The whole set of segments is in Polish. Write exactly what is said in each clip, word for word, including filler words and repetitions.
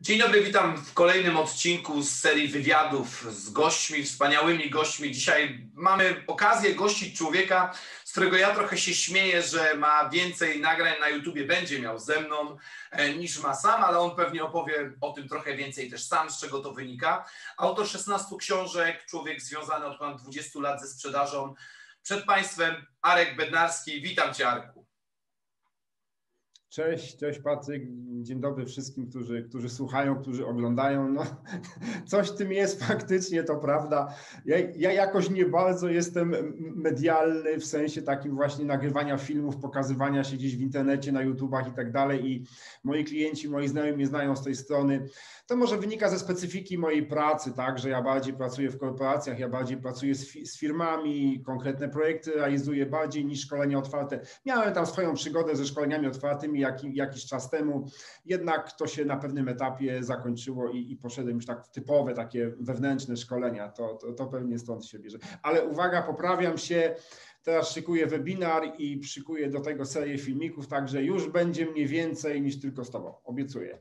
Dzień dobry, witam w kolejnym odcinku z serii wywiadów z gośćmi, wspaniałymi gośćmi. Dzisiaj mamy okazję gościć człowieka, z którego ja trochę się śmieję, że ma więcej nagrań na YouTubie, będzie miał ze mną niż ma sam, ale on pewnie opowie o tym trochę więcej też sam, z czego to wynika. Autor szesnastu książek, człowiek związany od ponad dwudziestu lat ze sprzedażą. Przed Państwem Arek Bednarski. Witam Cię, Arku. Cześć, cześć Patryk, dzień dobry wszystkim, którzy, którzy słuchają, którzy oglądają. No, coś w tym jest faktycznie, to prawda. Ja, ja jakoś nie bardzo jestem medialny w sensie takim właśnie nagrywania filmów, pokazywania się gdzieś w internecie, na YouTubach i tak dalej i moi klienci, moi znajomi mnie znają z tej strony. To może wynika ze specyfiki mojej pracy, tak, że ja bardziej pracuję w korporacjach, ja bardziej pracuję z, fi z firmami, konkretne projekty realizuję bardziej niż szkolenia otwarte. Miałem tam swoją przygodę ze szkoleniami otwartymi jak, jakiś czas temu, jednak to się na pewnym etapie zakończyło i, i poszedłem już tak w typowe takie wewnętrzne szkolenia, to, to, to pewnie stąd się bierze. Ale uwaga, poprawiam się. Teraz szykuję webinar i szykuję do tego serię filmików, także już będzie mniej więcej niż tylko z Tobą, obiecuję.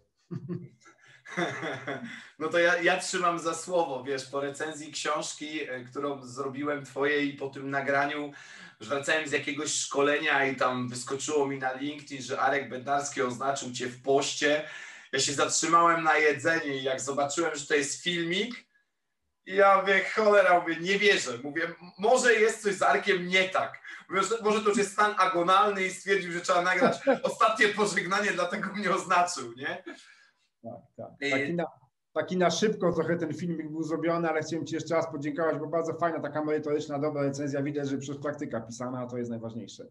No to ja, ja trzymam za słowo, wiesz, po recenzji książki, którą zrobiłem twojej i po tym nagraniu, że wracałem z jakiegoś szkolenia i tam wyskoczyło mi na LinkedIn, że Arek Bednarski oznaczył cię w poście. Ja się zatrzymałem na jedzenie i jak zobaczyłem, że to jest filmik, i ja mówię, cholera, mówię, nie wierzę. Mówię, może jest coś z Arkiem nie tak. Mówię, może to już jest stan agonalny i stwierdził, że trzeba nagrać ostatnie pożegnanie, dlatego mnie oznaczył, nie? Tak, tak. Taki na, taki na szybko trochę ten filmik był zrobiony, ale chciałem Ci jeszcze raz podziękować, bo bardzo fajna, taka merytoryczna, dobra recenzja. Widać, że przez praktyka pisana, a to jest najważniejsze.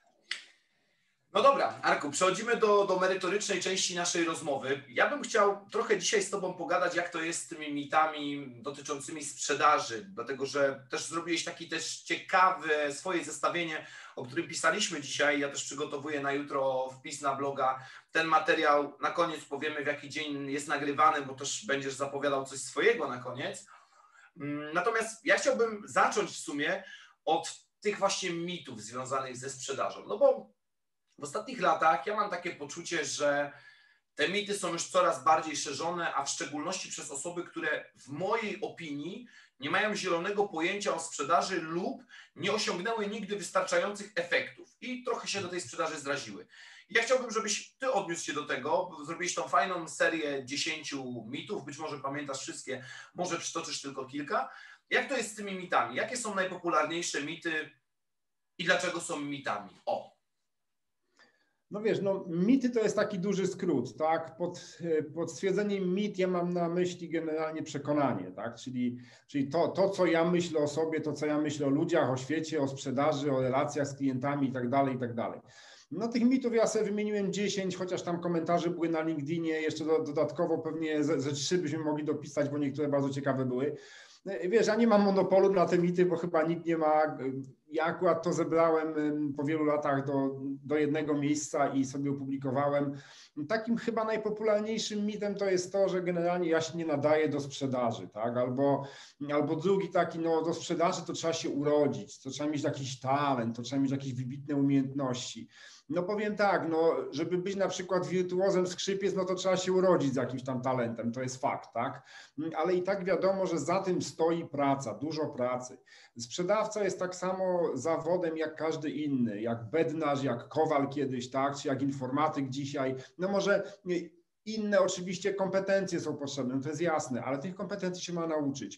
No dobra, Arku, przechodzimy do, do merytorycznej części naszej rozmowy. Ja bym chciał trochę dzisiaj z Tobą pogadać, jak to jest z tymi mitami dotyczącymi sprzedaży, dlatego że też zrobiłeś taki też ciekawe swoje zestawienie, o którym pisaliśmy dzisiaj. Ja też przygotowuję na jutro wpis na bloga. Ten materiał na koniec powiemy, w jaki dzień jest nagrywany, bo też będziesz zapowiadał coś swojego na koniec. Natomiast ja chciałbym zacząć w sumie od tych właśnie mitów związanych ze sprzedażą, no bo w ostatnich latach ja mam takie poczucie, że te mity są już coraz bardziej szerzone, a w szczególności przez osoby, które w mojej opinii nie mają zielonego pojęcia o sprzedaży lub nie osiągnęły nigdy wystarczających efektów i trochę się do tej sprzedaży zraziły. Ja chciałbym, żebyś Ty odniósł się do tego, zrobiłeś tą fajną serię dziesięciu mitów, być może pamiętasz wszystkie, może przytoczysz tylko kilka. Jak to jest z tymi mitami? Jakie są najpopularniejsze mity i dlaczego są mitami? O! No wiesz, no mity to jest taki duży skrót, tak? Pod, pod stwierdzeniem mit ja mam na myśli generalnie przekonanie, tak? Czyli, czyli to, to, co ja myślę o sobie, to, co ja myślę o ludziach, o świecie, o sprzedaży, o relacjach z klientami i tak dalej, i tak dalej. No tych mitów ja sobie wymieniłem dziesięć, chociaż tam komentarze były na LinkedInie, jeszcze do, dodatkowo pewnie ze, ze trzy byśmy mogli dopisać, bo niektóre bardzo ciekawe były. Wiesz, ja nie mam monopolu na te mity, bo chyba nikt nie ma. Ja akurat to zebrałem po wielu latach do, do jednego miejsca i sobie opublikowałem. Takim chyba najpopularniejszym mitem to jest to, że generalnie ja się nie nadaję do sprzedaży, tak? Albo, albo drugi taki, no do sprzedaży to trzeba się urodzić, to trzeba mieć jakiś talent, to trzeba mieć jakieś wybitne umiejętności. No powiem tak, no żeby być na przykład wirtuozem skrzypiec, no to trzeba się urodzić z jakimś tam talentem, to jest fakt, tak? Ale i tak wiadomo, że za tym stoi praca, dużo pracy. Sprzedawca jest tak samo zawodem jak każdy inny, jak bednarz, jak kowal kiedyś, tak? Czy jak informatyk dzisiaj. No może inne oczywiście kompetencje są potrzebne, to jest jasne, ale tych kompetencji się ma nauczyć.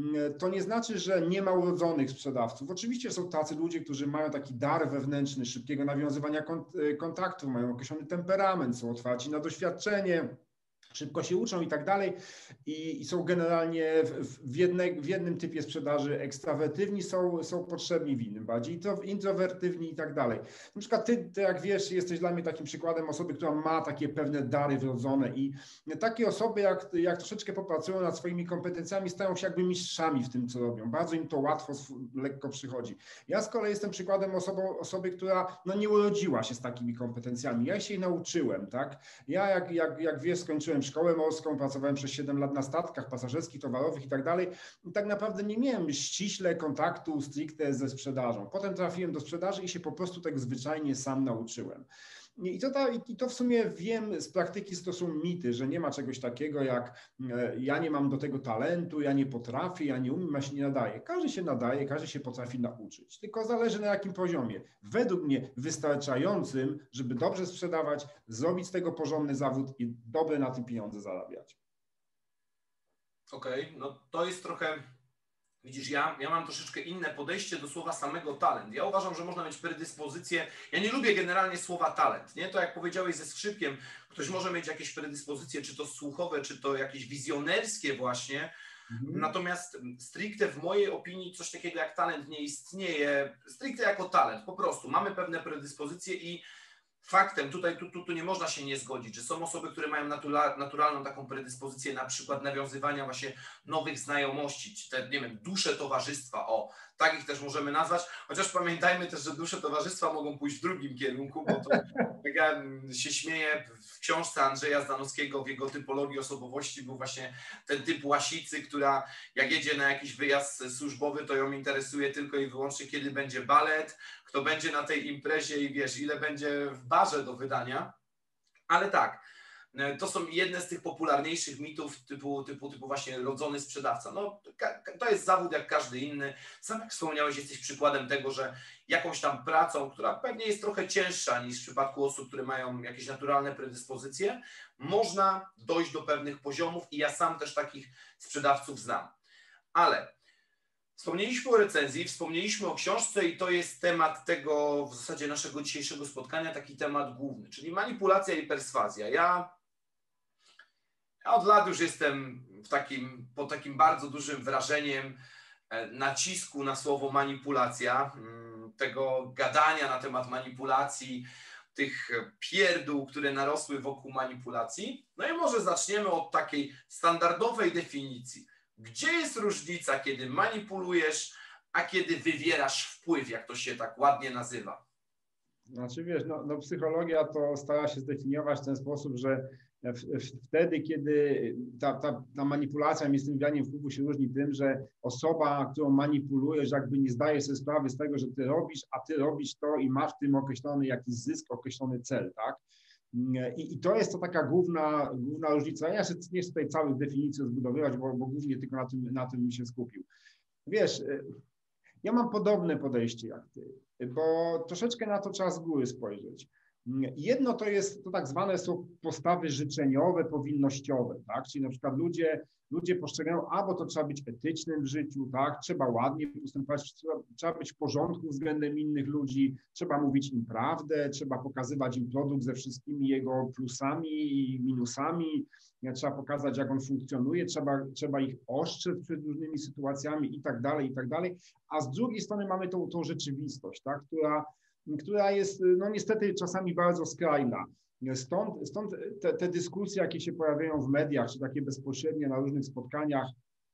To nie znaczy, że nie ma urodzonych sprzedawców. Oczywiście są tacy ludzie, którzy mają taki dar wewnętrzny, szybkiego nawiązywania kontaktu, mają określony temperament, są otwarci na doświadczenie, szybko się uczą i tak dalej i, i są generalnie w, w, jedne, w jednym typie sprzedaży ekstrawertywni, są, są potrzebni w innym, bardziej introwertywni i tak dalej. Na przykład ty, ty, jak wiesz, jesteś dla mnie takim przykładem osoby, która ma takie pewne dary wrodzone i takie osoby, jak, jak troszeczkę popracują nad swoimi kompetencjami, stają się jakby mistrzami w tym, co robią. Bardzo im to łatwo, lekko przychodzi. Ja z kolei jestem przykładem osobą, osoby, która no, nie urodziła się z takimi kompetencjami. Ja się jej nauczyłem, tak? Ja, jak, jak, jak wiesz, skończyłem szkołę morską, pracowałem przez siedem lat na statkach pasażerskich, towarowych i tak dalej. I tak naprawdę nie miałem ściśle kontaktu stricte ze sprzedażą. Potem trafiłem do sprzedaży i się po prostu tak zwyczajnie sam nauczyłem. I to, ta, I to w sumie wiem z praktyki, że to są mity, że nie ma czegoś takiego jak ja nie mam do tego talentu, ja nie potrafię, ja nie umiem, ja się nie nadaję. Każdy się nadaje, każdy się potrafi nauczyć, tylko zależy na jakim poziomie. Według mnie wystarczającym, żeby dobrze sprzedawać, zrobić z tego porządny zawód i dobre na tym pieniądze zarabiać. Okej, okay, no to jest trochę... Widzisz, ja, ja mam troszeczkę inne podejście do słowa samego talent. Ja uważam, że można mieć predyspozycję. Ja nie lubię generalnie słowa talent, nie? To jak powiedziałeś ze skrzypkiem, ktoś może mieć jakieś predyspozycje, czy to słuchowe, czy to jakieś wizjonerskie właśnie. Mhm. Natomiast stricte w mojej opinii coś takiego jak talent nie istnieje. Stricte jako talent, po prostu. Mamy pewne predyspozycje i faktem, tutaj tu, tu, tu nie można się nie zgodzić, że są osoby, które mają natura, naturalną taką predyspozycję na przykład nawiązywania właśnie nowych znajomości, czy te, nie wiem, dusze towarzystwa, o, tak ich też możemy nazwać, chociaż pamiętajmy też, że dusze towarzystwa mogą pójść w drugim kierunku, bo to jak ja się śmieję, w książce Andrzeja Zdanowskiego w jego typologii osobowości był właśnie ten typ łasicy, która jak jedzie na jakiś wyjazd służbowy, to ją interesuje tylko i wyłącznie, kiedy będzie balet, kto będzie na tej imprezie i wiesz, ile będzie w barze do wydania. Ale tak, to są jedne z tych popularniejszych mitów typu, typu, typu właśnie rodzony sprzedawca. No, to jest zawód jak każdy inny. Sam jak wspomniałeś, jesteś przykładem tego, że jakąś tam pracą, która pewnie jest trochę cięższa niż w przypadku osób, które mają jakieś naturalne predyspozycje, można dojść do pewnych poziomów i ja sam też takich sprzedawców znam. Ale wspomnieliśmy o recenzji, wspomnieliśmy o książce i to jest temat tego w zasadzie naszego dzisiejszego spotkania, taki temat główny, czyli manipulacja i perswazja. Ja, ja od lat już jestem w takim, pod takim bardzo dużym wrażeniem nacisku na słowo manipulacja, tego gadania na temat manipulacji, tych pierdół, które narosły wokół manipulacji. No i może zaczniemy od takiej standardowej definicji. Gdzie jest różnica, kiedy manipulujesz, a kiedy wywierasz wpływ, jak to się tak ładnie nazywa? Znaczy wiesz, no, no psychologia to stara się zdefiniować w ten sposób, że w, w, wtedy, kiedy ta, ta, ta manipulacja między tym wywiaraniem wpływu się różni tym, że osoba, którą manipulujesz, jakby nie zdaje sobie sprawy z tego, że ty robisz, a ty robisz to i masz w tym określony jakiś zysk, określony cel, tak? I, I to jest to taka główna, główna różnica. Ja się nie chcę tutaj całych definicji rozbudowywać, bo, bo głównie tylko na tym, na tym się skupił. Wiesz, ja mam podobne podejście jak ty, bo troszeczkę na to trzeba z góry spojrzeć. Jedno to jest, to tak zwane są postawy życzeniowe, powinnościowe, tak? Czyli na przykład ludzie, ludzie postrzegają, a bo to trzeba być etycznym w życiu, tak? Trzeba ładnie postępować, trzeba, trzeba być w porządku względem innych ludzi, trzeba mówić im prawdę, trzeba pokazywać im produkt ze wszystkimi jego plusami i minusami, trzeba pokazać, jak on funkcjonuje, trzeba, trzeba ich ostrzec przed różnymi sytuacjami i tak dalej, i tak dalej. A z drugiej strony mamy tą, tą rzeczywistość, tak? która która jest no niestety czasami bardzo skrajna. Stąd, stąd te, te dyskusje, jakie się pojawiają w mediach, czy takie bezpośrednie na różnych spotkaniach,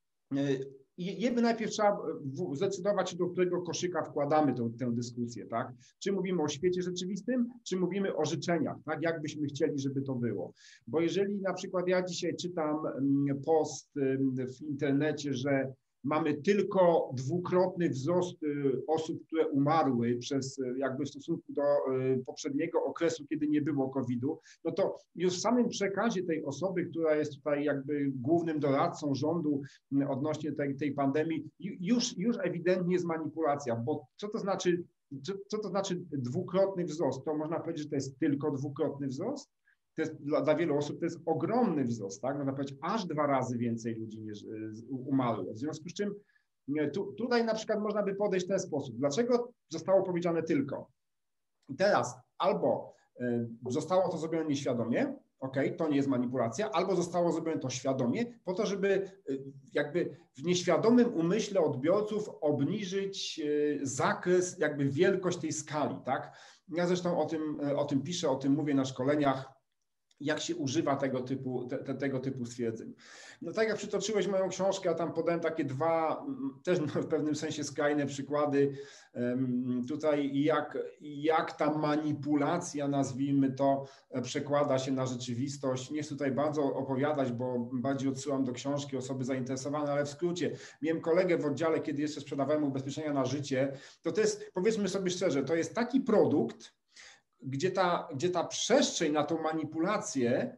jeby najpierw trzeba zdecydować, do którego koszyka wkładamy tę, tę dyskusję, tak? Czy mówimy o świecie rzeczywistym, czy mówimy o życzeniach, tak? Jak byśmy chcieli, żeby to było. Bo jeżeli na przykład ja dzisiaj czytam post w internecie, że mamy tylko dwukrotny wzrost osób, które umarły przez jakby w stosunku do poprzedniego okresu, kiedy nie było kowidu, no to już w samym przekazie tej osoby, która jest tutaj jakby głównym doradcą rządu odnośnie tej, tej pandemii, już, już ewidentnie jest manipulacja, bo co to znaczy, co, co to znaczy dwukrotny wzrost? To można powiedzieć, że to jest tylko dwukrotny wzrost? To jest dla, dla wielu osób to jest ogromny wzrost, tak? Można powiedzieć, aż dwa razy więcej ludzi niż umarło. W związku z czym tu, tutaj na przykład można by podejść w ten sposób. Dlaczego zostało powiedziane tylko? I teraz albo y, zostało to zrobione nieświadomie, ok, to nie jest manipulacja, albo zostało zrobione to świadomie, po to, żeby y, jakby w nieświadomym umyśle odbiorców obniżyć y, zakres, jakby wielkość tej skali, tak? Ja zresztą o tym, o tym piszę, o tym mówię na szkoleniach, jak się używa tego typu, te, te, tego typu stwierdzeń. No tak jak przytoczyłeś moją książkę, ja tam podałem takie dwa, też w pewnym sensie skrajne przykłady um, tutaj, jak, jak ta manipulacja, nazwijmy to, przekłada się na rzeczywistość. Nie chcę tutaj bardzo opowiadać, bo bardziej odsyłam do książki osoby zainteresowane, ale w skrócie, miałem kolegę w oddziale, kiedy jeszcze sprzedawałem ubezpieczenia na życie, to to jest, powiedzmy sobie szczerze, to jest taki produkt, gdzie ta, gdzie ta przestrzeń na tą manipulację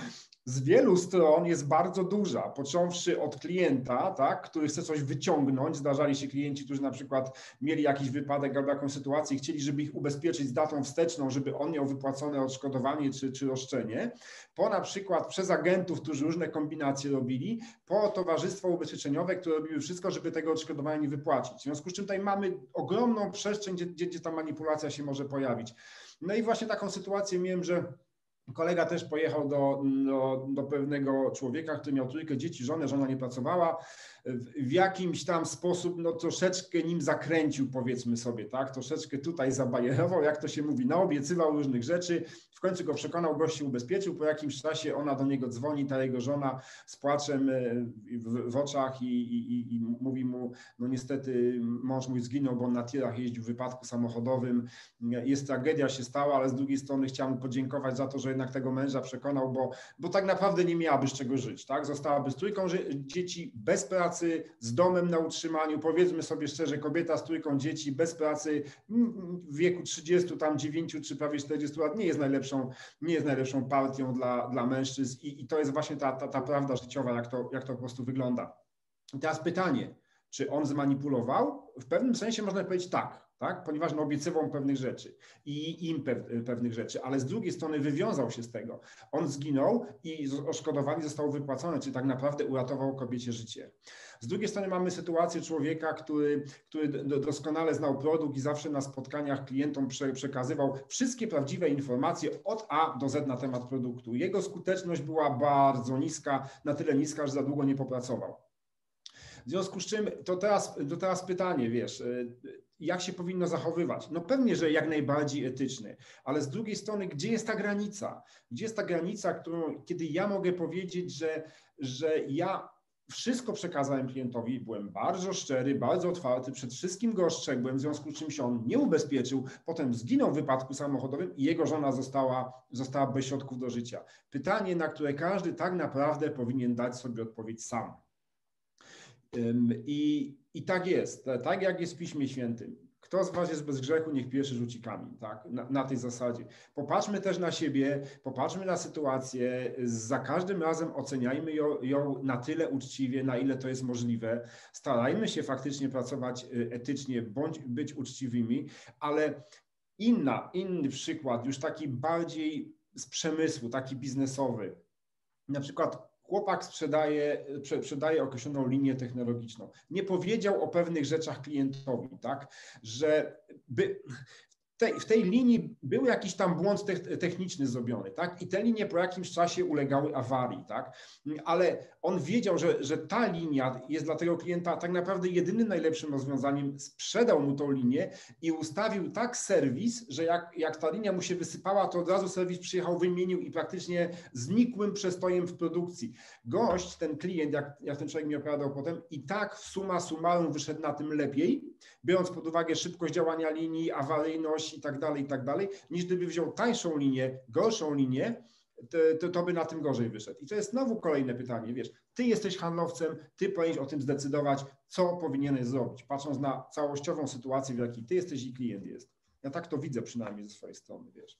z wielu stron jest bardzo duża, począwszy od klienta, tak, który chce coś wyciągnąć. Zdarzali się klienci, którzy na przykład mieli jakiś wypadek albo jakąś sytuację i chcieli, żeby ich ubezpieczyć z datą wsteczną, żeby on miał wypłacone odszkodowanie czy, czy roszczenie, po na przykład przez agentów, którzy różne kombinacje robili, po towarzystwo ubezpieczeniowe, które robiły wszystko, żeby tego odszkodowania nie wypłacić. W związku z czym tutaj mamy ogromną przestrzeń, gdzie, gdzie, gdzie ta manipulacja się może pojawić. No i właśnie taką sytuację miałem, że kolega też pojechał do, do, do pewnego człowieka, który miał trójkę dzieci, żonę, żona nie pracowała. W, w jakimś tam sposób no troszeczkę nim zakręcił, powiedzmy sobie, tak? Troszeczkę tutaj zabajerował, jak to się mówi, naobiecywał różnych rzeczy. W końcu go przekonał, gość się ubezpieczył. Po jakimś czasie ona do niego dzwoni, ta jego żona z płaczem w, w oczach i, i, i mówi mu, no niestety mąż mój zginął, bo on na tirach jeździł w wypadku samochodowym. Jest tragedia, się stała, ale z drugiej strony chciałem mu podziękować za to, że jednak tego męża przekonał, bo, bo tak naprawdę nie miałaby z czego żyć, tak? Zostałaby z trójką dzieci, bez pracy, z domem na utrzymaniu. Powiedzmy sobie szczerze, kobieta z trójką dzieci, bez pracy, w wieku trzydziestu, tam dziewięciu czy prawie czterdziestu lat nie jest najlepszą, nie jest najlepszą partią dla, dla mężczyzn i, i to jest właśnie ta, ta, ta prawda życiowa, jak to, jak to po prostu wygląda. I teraz pytanie, czy on zmanipulował? W pewnym sensie można powiedzieć tak. Tak? Ponieważ no, obiecywał pewnych rzeczy i im pewnych rzeczy, ale z drugiej strony wywiązał się z tego. On zginął i odszkodowanie zostało wypłacone, czyli tak naprawdę uratował kobiecie życie. Z drugiej strony mamy sytuację człowieka, który, który doskonale znał produkt i zawsze na spotkaniach klientom przekazywał wszystkie prawdziwe informacje od A do Z na temat produktu. Jego skuteczność była bardzo niska, na tyle niska, że za długo nie popracował. W związku z czym to teraz, to teraz pytanie, wiesz, jak się powinno zachowywać? No pewnie, że jak najbardziej etyczny, ale z drugiej strony, gdzie jest ta granica? Gdzie jest ta granica, którą, kiedy ja mogę powiedzieć, że, że ja wszystko przekazałem klientowi, byłem bardzo szczery, bardzo otwarty, przed wszystkim go ostrzegłem, w związku z czym się on nie ubezpieczył, potem zginął w wypadku samochodowym i jego żona została, została bez środków do życia. Pytanie, na które każdy tak naprawdę powinien dać sobie odpowiedź sam. I, I tak jest, tak jak jest w Piśmie Świętym. Kto z was jest bez grzechu, niech pierwszy rzuci kamień, tak? Na, na tej zasadzie. Popatrzmy też na siebie, popatrzmy na sytuację, za każdym razem oceniajmy ją, ją na tyle uczciwie, na ile to jest możliwe. Starajmy się faktycznie pracować etycznie, bądź być uczciwymi, ale inna, inny przykład, już taki bardziej z przemysłu, taki biznesowy. Na przykład chłopak sprzedaje, sprzedaje określoną linię technologiczną. Nie powiedział o pewnych rzeczach klientowi, tak, że by, w, tej, w tej linii był jakiś tam błąd techniczny zrobiony, tak, i te linie po jakimś czasie ulegały awarii, tak, ale on wiedział, że, że ta linia jest dla tego klienta tak naprawdę jedynym najlepszym rozwiązaniem, sprzedał mu tą linię i ustawił tak serwis, że jak, jak ta linia mu się wysypała, to od razu serwis przyjechał, wymienił i praktycznie znikłym przestojem w produkcji. Gość, ten klient, jak, jak ten człowiek mi opowiadał potem, i tak summa summarum wyszedł na tym lepiej, biorąc pod uwagę szybkość działania linii, awaryjność i tak dalej, i tak dalej, niż gdyby wziął tańszą linię, gorszą linię, To, to, to by na tym gorzej wyszedł. I to jest znowu kolejne pytanie, wiesz, ty jesteś handlowcem, ty powinieneś o tym zdecydować, co powinieneś zrobić, patrząc na całościową sytuację, w jakiej ty jesteś i klient jest. Ja tak to widzę przynajmniej ze swojej strony, wiesz.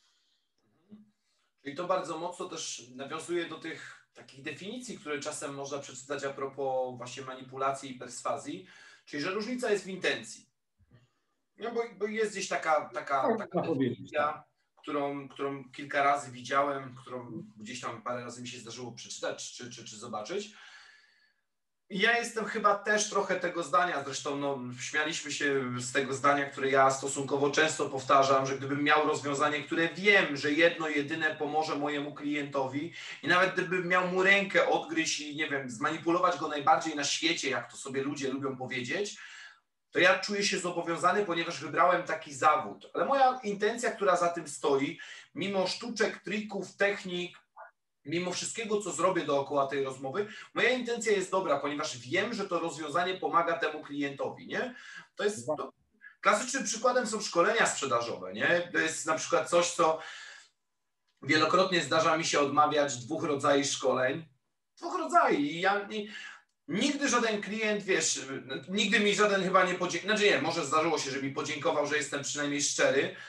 Czyli to bardzo mocno też nawiązuje do tych takich definicji, które czasem można przeczytać a propos właśnie manipulacji i perswazji, czyli że różnica jest w intencji. No bo, bo jest gdzieś taka, taka, taka definicja, Którą, którą kilka razy widziałem, którą gdzieś tam parę razy mi się zdarzyło przeczytać czy, czy, czy zobaczyć. I ja jestem chyba też trochę tego zdania, zresztą no, śmialiśmy się z tego zdania, które ja stosunkowo często powtarzam, że gdybym miał rozwiązanie, które wiem, że jedno jedyne pomoże mojemu klientowi i nawet gdybym miał mu rękę odgryźć i nie wiem, zmanipulować go najbardziej na świecie, jak to sobie ludzie lubią powiedzieć, to ja czuję się zobowiązany, ponieważ wybrałem taki zawód. Ale moja intencja, która za tym stoi, mimo sztuczek, trików, technik, mimo wszystkiego, co zrobię dookoła tej rozmowy, moja intencja jest dobra, ponieważ wiem, że to rozwiązanie pomaga temu klientowi, nie? To jest... To, klasycznym przykładem są szkolenia sprzedażowe, nie? To jest na przykład coś, co wielokrotnie zdarza mi się odmawiać dwóch rodzajów szkoleń. Dwóch rodzajów. I ja... Nie, Nigdy żaden klient, wiesz, nigdy mi żaden chyba nie podziękował, znaczy nie, może zdarzyło się, że mi podziękował, że jestem przynajmniej szczery,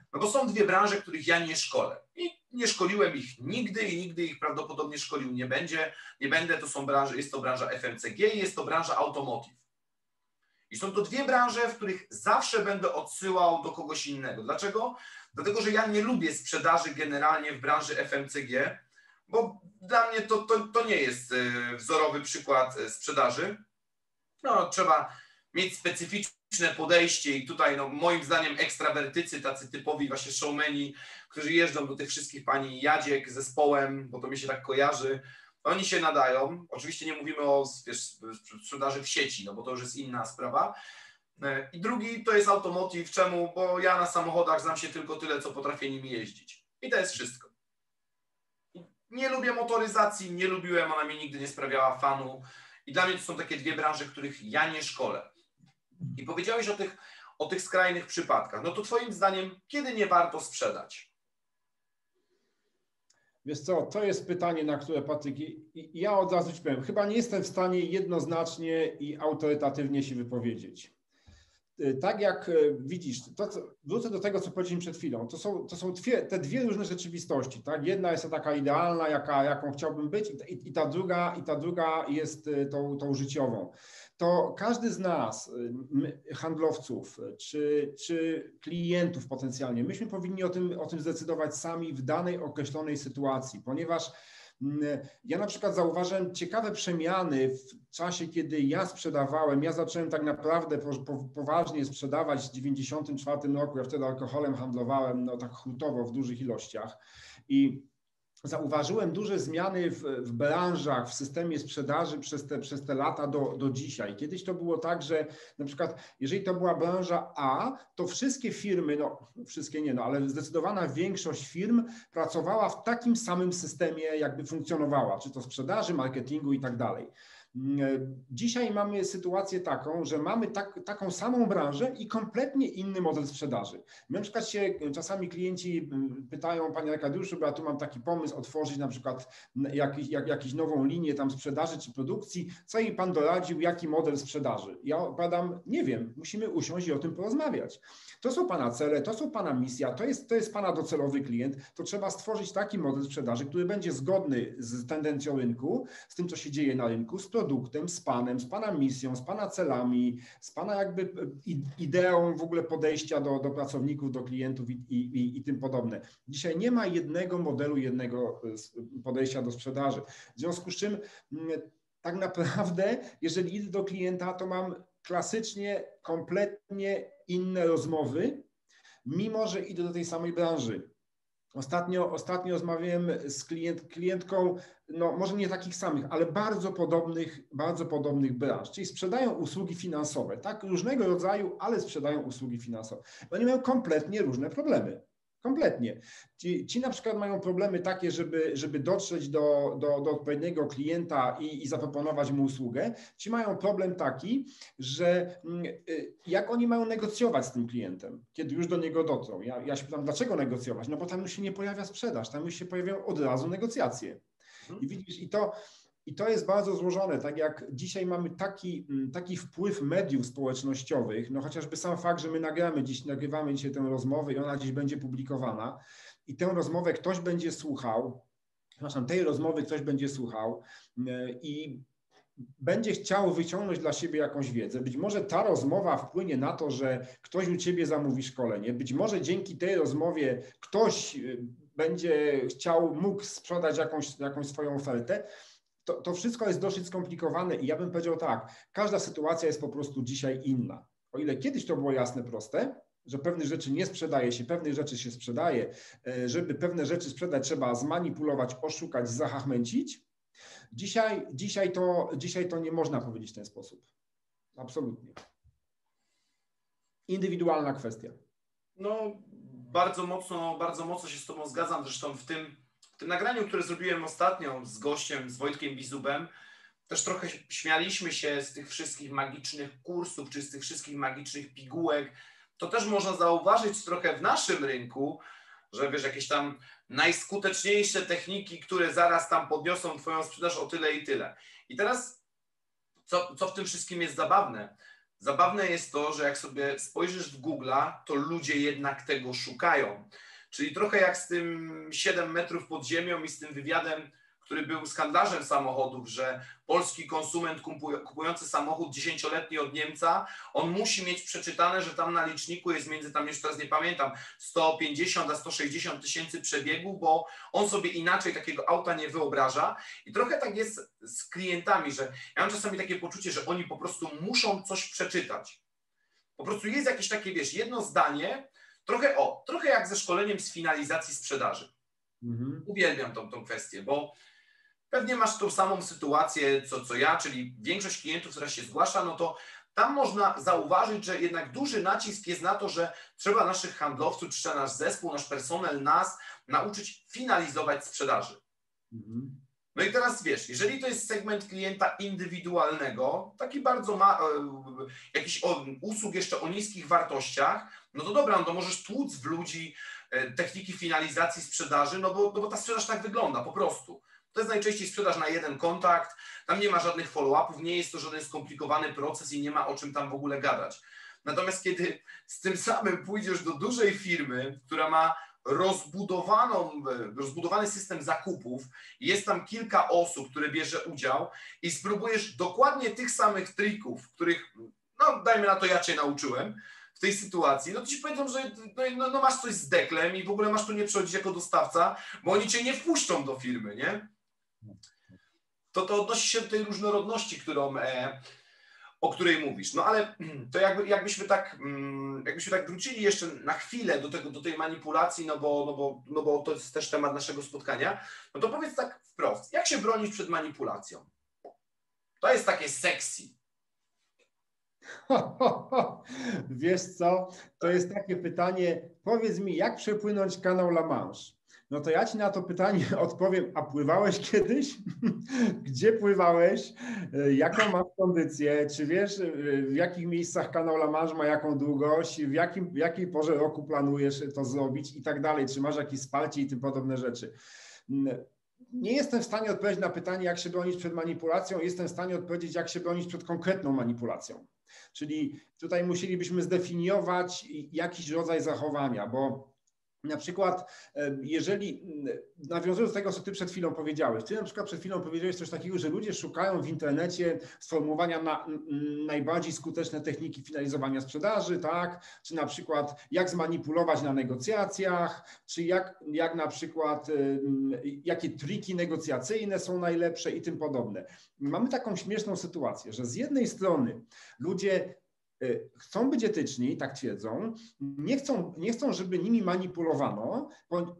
No bo są dwie branże, których ja nie szkolę. I nie szkoliłem ich nigdy i nigdy ich prawdopodobnie szkolił nie będzie. Nie będę, to są branże, jest to branża F M C G i jest to branża automotive. I są to dwie branże, w których zawsze będę odsyłał do kogoś innego. Dlaczego? Dlatego, że ja nie lubię sprzedaży generalnie w branży F M C G, bo dla mnie to, to, to nie jest wzorowy przykład sprzedaży. No, trzeba mieć specyficzne podejście i tutaj no, moim zdaniem ekstrawertycy, tacy typowi właśnie showmeni, którzy jeżdżą do tych wszystkich pani Jadziek zespołem, bo to mi się tak kojarzy, oni się nadają. Oczywiście nie mówimy o wiesz, sprzedaży w sieci, no bo to już jest inna sprawa. I drugi to jest automotive. Czemu? Bo ja na samochodach znam się tylko tyle, co potrafię nimi jeździć. I to jest wszystko. Nie lubię motoryzacji, nie lubiłem, ona mi nigdy nie sprawiała fanu. I dla mnie to są takie dwie branże, których ja nie szkolę. I powiedziałeś o tych, o tych skrajnych przypadkach. No to twoim zdaniem, kiedy nie warto sprzedać? Wiesz co, to jest pytanie, na które, Patryk, ja od razu ci powiem, chyba nie jestem w stanie jednoznacznie i autorytatywnie się wypowiedzieć. Tak jak widzisz, to, co, wrócę do tego, co powiedziałem przed chwilą, to są, to są dwie, te dwie różne rzeczywistości. Tak? Jedna jest taka idealna, jaka, jaką chciałbym być i, i, ta, druga, i ta druga jest tą, tą życiową. To każdy z nas, my, handlowców czy, czy klientów potencjalnie, myśmy powinni o tym, o tym zdecydować sami w danej określonej sytuacji, ponieważ ja na przykład zauważyłem ciekawe przemiany w czasie, kiedy ja sprzedawałem. Ja zacząłem tak naprawdę poważnie sprzedawać w dziewięćdziesiątym czwartym roku. Ja wtedy alkoholem handlowałem no, tak hurtowo w dużych ilościach i zauważyłem duże zmiany w, w branżach, w systemie sprzedaży przez te, przez te lata do, do dzisiaj. Kiedyś to było tak, że na przykład jeżeli to była branża A, to wszystkie firmy, no wszystkie nie, no ale zdecydowana większość firm pracowała w takim samym systemie, jakby funkcjonowała, czy to sprzedaży, marketingu i tak dalej. Dzisiaj mamy sytuację taką, że mamy tak, taką samą branżę i kompletnie inny model sprzedaży. Na przykład się czasami klienci pytają, panie Arkadiuszu, bo ja tu mam taki pomysł otworzyć na przykład jakiś, jak, jakąś nową linię tam sprzedaży czy produkcji, co mi pan doradził, jaki model sprzedaży? Ja odpowiadam, nie wiem, musimy usiąść i o tym porozmawiać. To są pana cele, to są pana misja, to jest, to jest pana docelowy klient, to trzeba stworzyć taki model sprzedaży, który będzie zgodny z tendencją rynku, z tym, co się dzieje na rynku, z produktem, z panem, z pana misją, z pana celami, z pana jakby ideą w ogóle podejścia do, do pracowników, do klientów i, i, i tym podobne. Dzisiaj nie ma jednego modelu, jednego podejścia do sprzedaży. W związku z czym tak naprawdę, jeżeli idę do klienta, to mam klasycznie kompletnie inne rozmowy, mimo że idę do tej samej branży. Ostatnio, ostatnio rozmawiałem z klient, klientką, no może nie takich samych, ale bardzo podobnych, bardzo podobnych branż, czyli sprzedają usługi finansowe, tak, różnego rodzaju, ale sprzedają usługi finansowe. Oni mają kompletnie różne problemy. Kompletnie. Ci, ci na przykład mają problemy takie, żeby, żeby dotrzeć do, do, do odpowiedniego klienta i, i zaproponować mu usługę. Ci mają problem taki, że jak oni mają negocjować z tym klientem, kiedy już do niego dotrą. Ja, ja się pytam, dlaczego negocjować? No bo tam już się nie pojawia sprzedaż, tam już się pojawiają od razu negocjacje. I widzisz, i to... I to jest bardzo złożone, tak jak dzisiaj mamy taki, taki wpływ mediów społecznościowych, no chociażby sam fakt, że my nagramy dziś, nagrywamy dzisiaj tę rozmowę i ona dziś będzie publikowana i tę rozmowę ktoś będzie słuchał, przepraszam, tej rozmowy ktoś będzie słuchał i będzie chciał wyciągnąć dla siebie jakąś wiedzę. Być może ta rozmowa wpłynie na to, że ktoś u ciebie zamówi szkolenie, być może dzięki tej rozmowie ktoś będzie chciał, mógł sprzedać jakąś, jakąś swoją ofertę. To, to wszystko jest dosyć skomplikowane i ja bym powiedział tak, każda sytuacja jest po prostu dzisiaj inna. O ile kiedyś to było jasne, proste, że pewnych rzeczy nie sprzedaje się, pewnych rzeczy się sprzedaje, żeby pewne rzeczy sprzedać trzeba zmanipulować, oszukać, zahachmęcić. Dzisiaj, dzisiaj, to, dzisiaj to nie można powiedzieć w ten sposób. Absolutnie. Indywidualna kwestia. No bardzo mocno, bardzo mocno się z tobą zgadzam, zresztą w tym W tym nagraniu, które zrobiłem ostatnio z gościem, z Wojtkiem Bizubem, też trochę śmialiśmy się z tych wszystkich magicznych kursów, czy z tych wszystkich magicznych pigułek. To też można zauważyć trochę w naszym rynku, że wiesz, jakieś tam najskuteczniejsze techniki, które zaraz tam podniosą twoją sprzedaż o tyle i tyle. I teraz, co, co w tym wszystkim jest zabawne? Zabawne jest to, że jak sobie spojrzysz w Google'a, to ludzie jednak tego szukają. Czyli trochę jak z tym siedem metrów pod ziemią i z tym wywiadem, który był z handlarzem samochodów, że polski konsument kupujący samochód dziesięcioletni od Niemca, on musi mieć przeczytane, że tam na liczniku jest między, tam już teraz nie pamiętam, sto pięćdziesiąt a sto sześćdziesiąt tysięcy przebiegów, bo on sobie inaczej takiego auta nie wyobraża. I trochę tak jest z klientami, że ja mam czasami takie poczucie, że oni po prostu muszą coś przeczytać. Po prostu jest jakieś takie, wiesz, jedno zdanie, trochę o, trochę jak ze szkoleniem z finalizacji sprzedaży. Mhm. Uwielbiam tą, tą kwestię, bo pewnie masz tą samą sytuację, co, co ja, czyli większość klientów, która się zgłasza, no to tam można zauważyć, że jednak duży nacisk jest na to, że trzeba naszych handlowców, czy nasz zespół, nasz personel, nas nauczyć finalizować sprzedaży. Mhm. No i teraz wiesz, jeżeli to jest segment klienta indywidualnego, taki bardzo ma, e, jakiś o, usług jeszcze o niskich wartościach, no to dobra, no to możesz tłuc w ludzi e, techniki finalizacji sprzedaży, no bo, no bo ta sprzedaż tak wygląda po prostu. To jest najczęściej sprzedaż na jeden kontakt, tam nie ma żadnych follow-upów, nie jest to żaden skomplikowany proces i nie ma o czym tam w ogóle gadać. Natomiast kiedy z tym samym pójdziesz do dużej firmy, która ma rozbudowaną, rozbudowany system zakupów, jest tam kilka osób, które bierze udział i spróbujesz dokładnie tych samych trików, których, no dajmy na to, ja Cię nauczyłem w tej sytuacji, no to Ci powiedzą, że no, no masz coś z deklem i w ogóle masz tu nie przychodzić jako dostawca, bo oni Cię nie wpuszczą do firmy, nie? To to odnosi się do tej różnorodności, którą, e, o której mówisz. No ale to jakby, jakbyśmy, tak, jakbyśmy tak wrócili jeszcze na chwilę do, tego, do tej manipulacji, no bo, no, bo, no bo to jest też temat naszego spotkania, no to powiedz tak wprost, jak się bronić przed manipulacją? To jest takie sexy. Wiesz co, to jest takie pytanie, powiedz mi, jak przepłynąć kanał La Manche? No to ja Ci na to pytanie odpowiem, a pływałeś kiedyś? Gdzie pływałeś? Jaką masz kondycję? Czy wiesz, w jakich miejscach kanał La Manche ma jaką długość? W, jakim, w jakiej porze roku planujesz to zrobić i tak dalej? Czy masz jakieś wsparcie i tym podobne rzeczy? Nie jestem w stanie odpowiedzieć na pytanie, jak się bronić przed manipulacją. Jestem w stanie odpowiedzieć, jak się bronić przed konkretną manipulacją. Czyli tutaj musielibyśmy zdefiniować jakiś rodzaj zachowania, bo na przykład, jeżeli, nawiązując do tego, co Ty przed chwilą powiedziałeś, Ty na przykład przed chwilą powiedziałeś coś takiego, że ludzie szukają w internecie sformułowania na najbardziej skuteczne techniki finalizowania sprzedaży, tak? Czy na przykład jak zmanipulować na negocjacjach, czy jak, jak na przykład, jakie triki negocjacyjne są najlepsze i tym podobne. Mamy taką śmieszną sytuację, że z jednej strony ludzie chcą być etyczni, tak twierdzą, nie chcą, nie chcą, żeby nimi manipulowano, po,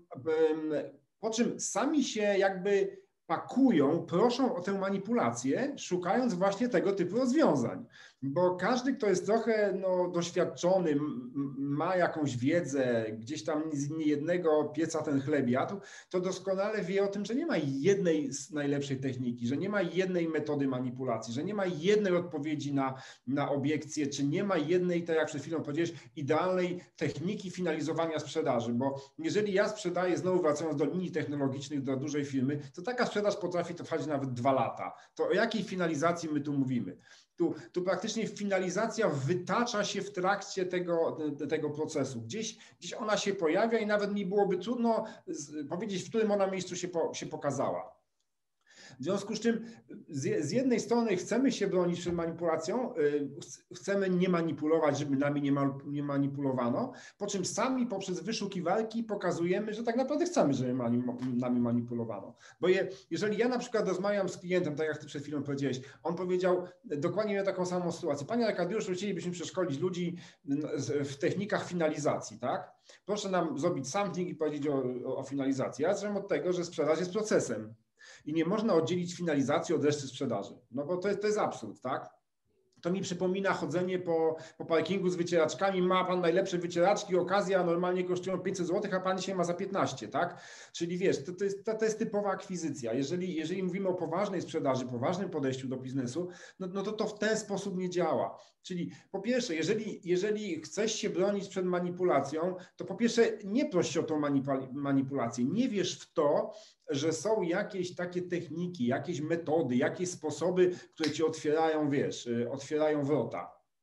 po czym sami się jakby pakują, proszą o tę manipulację, szukając właśnie tego typu rozwiązań. Bo każdy, kto jest trochę no, doświadczony, ma jakąś wiedzę, gdzieś tam z niejednego pieca ten chleb jadł, to doskonale wie o tym, że nie ma jednej najlepszej techniki, że nie ma jednej metody manipulacji, że nie ma jednej odpowiedzi na, na obiekcje, czy nie ma jednej, tak jak przed chwilą powiedziałeś, idealnej techniki finalizowania sprzedaży. Bo jeżeli ja sprzedaję, znowu wracając do linii technologicznych, do dużej firmy, to taka sprzedaż potrafi trwać nawet dwa lata. To o jakiej finalizacji my tu mówimy? Tu, tu praktycznie finalizacja wytacza się w trakcie tego, tego procesu. Gdzieś, gdzieś ona się pojawia i nawet mi byłoby trudno z, powiedzieć, w którym ona miejscu się, po, się pokazała. W związku z czym z, z jednej strony chcemy się bronić przed manipulacją, yy, chcemy nie manipulować, żeby nami nie, ma, nie manipulowano, po czym sami poprzez wyszukiwarki pokazujemy, że tak naprawdę chcemy, żeby mani, nami manipulowano. Bo je, jeżeli ja na przykład rozmawiam z klientem, tak jak Ty przed chwilą powiedziałeś, on powiedział, dokładnie miał taką samą sytuację. Panie Arkadiuszu, chcielibyśmy przeszkolić ludzi w technikach finalizacji, tak? Proszę nam zrobić sampling i powiedzieć o, o, o finalizacji. Ja zacząłem od tego, że sprzedaż jest procesem. I nie można oddzielić finalizacji od reszty sprzedaży. No bo to jest, to jest absurd, tak? To mi przypomina chodzenie po, po parkingu z wycieraczkami. Ma pan najlepsze wycieraczki, okazja, normalnie kosztują pięćset złotych, a pan dzisiaj ma za piętnaście, tak? Czyli wiesz, to, to, jest, to, to jest typowa akwizycja. Jeżeli, jeżeli mówimy o poważnej sprzedaży, poważnym podejściu do biznesu, no, no to to w ten sposób nie działa. Czyli po pierwsze, jeżeli, jeżeli chcesz się bronić przed manipulacją, to po pierwsze nie proś się o tą manipulację. Nie wierz w to, że są jakieś takie techniki, jakieś metody, jakieś sposoby, które ci otwierają, wiesz, otwierają wrota.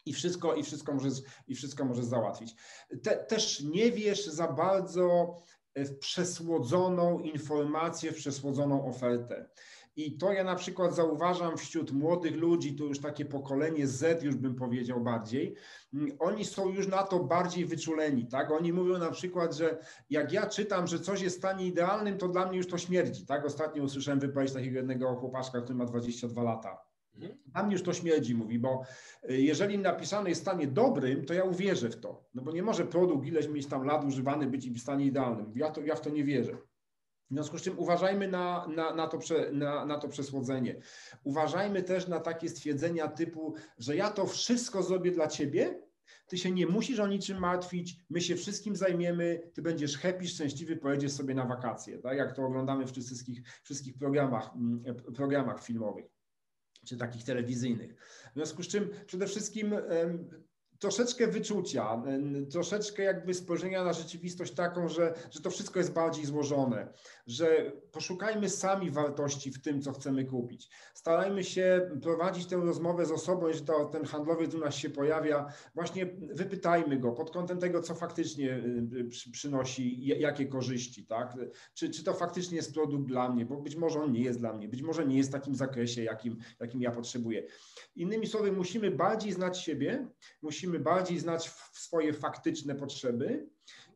i wszystko, i wszystko możesz, i wszystko możesz załatwić. Te, też nie wiesz za bardzo w przesłodzoną informację, w przesłodzoną ofertę. I to ja na przykład zauważam wśród młodych ludzi, to już takie pokolenie Z, już bym powiedział bardziej, oni są już na to bardziej wyczuleni, tak? Oni mówią na przykład, że jak ja czytam, że coś jest w stanie idealnym, to dla mnie już to śmierdzi, tak? Ostatnio usłyszałem wypowiedź takiego jednego chłopaczka, który ma dwadzieścia dwa lata. Dla mnie już to śmierdzi, mówi, bo jeżeli napisane jest w stanie dobrym, to ja uwierzę w to, no bo nie może produkt ileś mieć tam lat używany być w stanie idealnym. Ja, to, ja w to nie wierzę. W związku z czym uważajmy na, na, na, to prze, na, na to przesłodzenie. Uważajmy też na takie stwierdzenia typu, że ja to wszystko zrobię dla ciebie, ty się nie musisz o niczym martwić, my się wszystkim zajmiemy, ty będziesz happy, szczęśliwy, pojedziesz sobie na wakacje, tak jak to oglądamy w wszystkich, wszystkich programach, programach filmowych czy takich telewizyjnych. W związku z czym przede wszystkim troszeczkę wyczucia, troszeczkę jakby spojrzenia na rzeczywistość taką, że, że to wszystko jest bardziej złożone, że poszukajmy sami wartości w tym, co chcemy kupić. Starajmy się prowadzić tę rozmowę z osobą, jeśli to, ten handlowiec u nas się pojawia, właśnie wypytajmy go pod kątem tego, co faktycznie przynosi, jakie korzyści, tak? Czy, czy to faktycznie jest produkt dla mnie, bo być może on nie jest dla mnie, być może nie jest w takim zakresie, jakim, jakim ja potrzebuję. Innymi słowy, musimy bardziej znać siebie, musimy bardziej znać swoje faktyczne potrzeby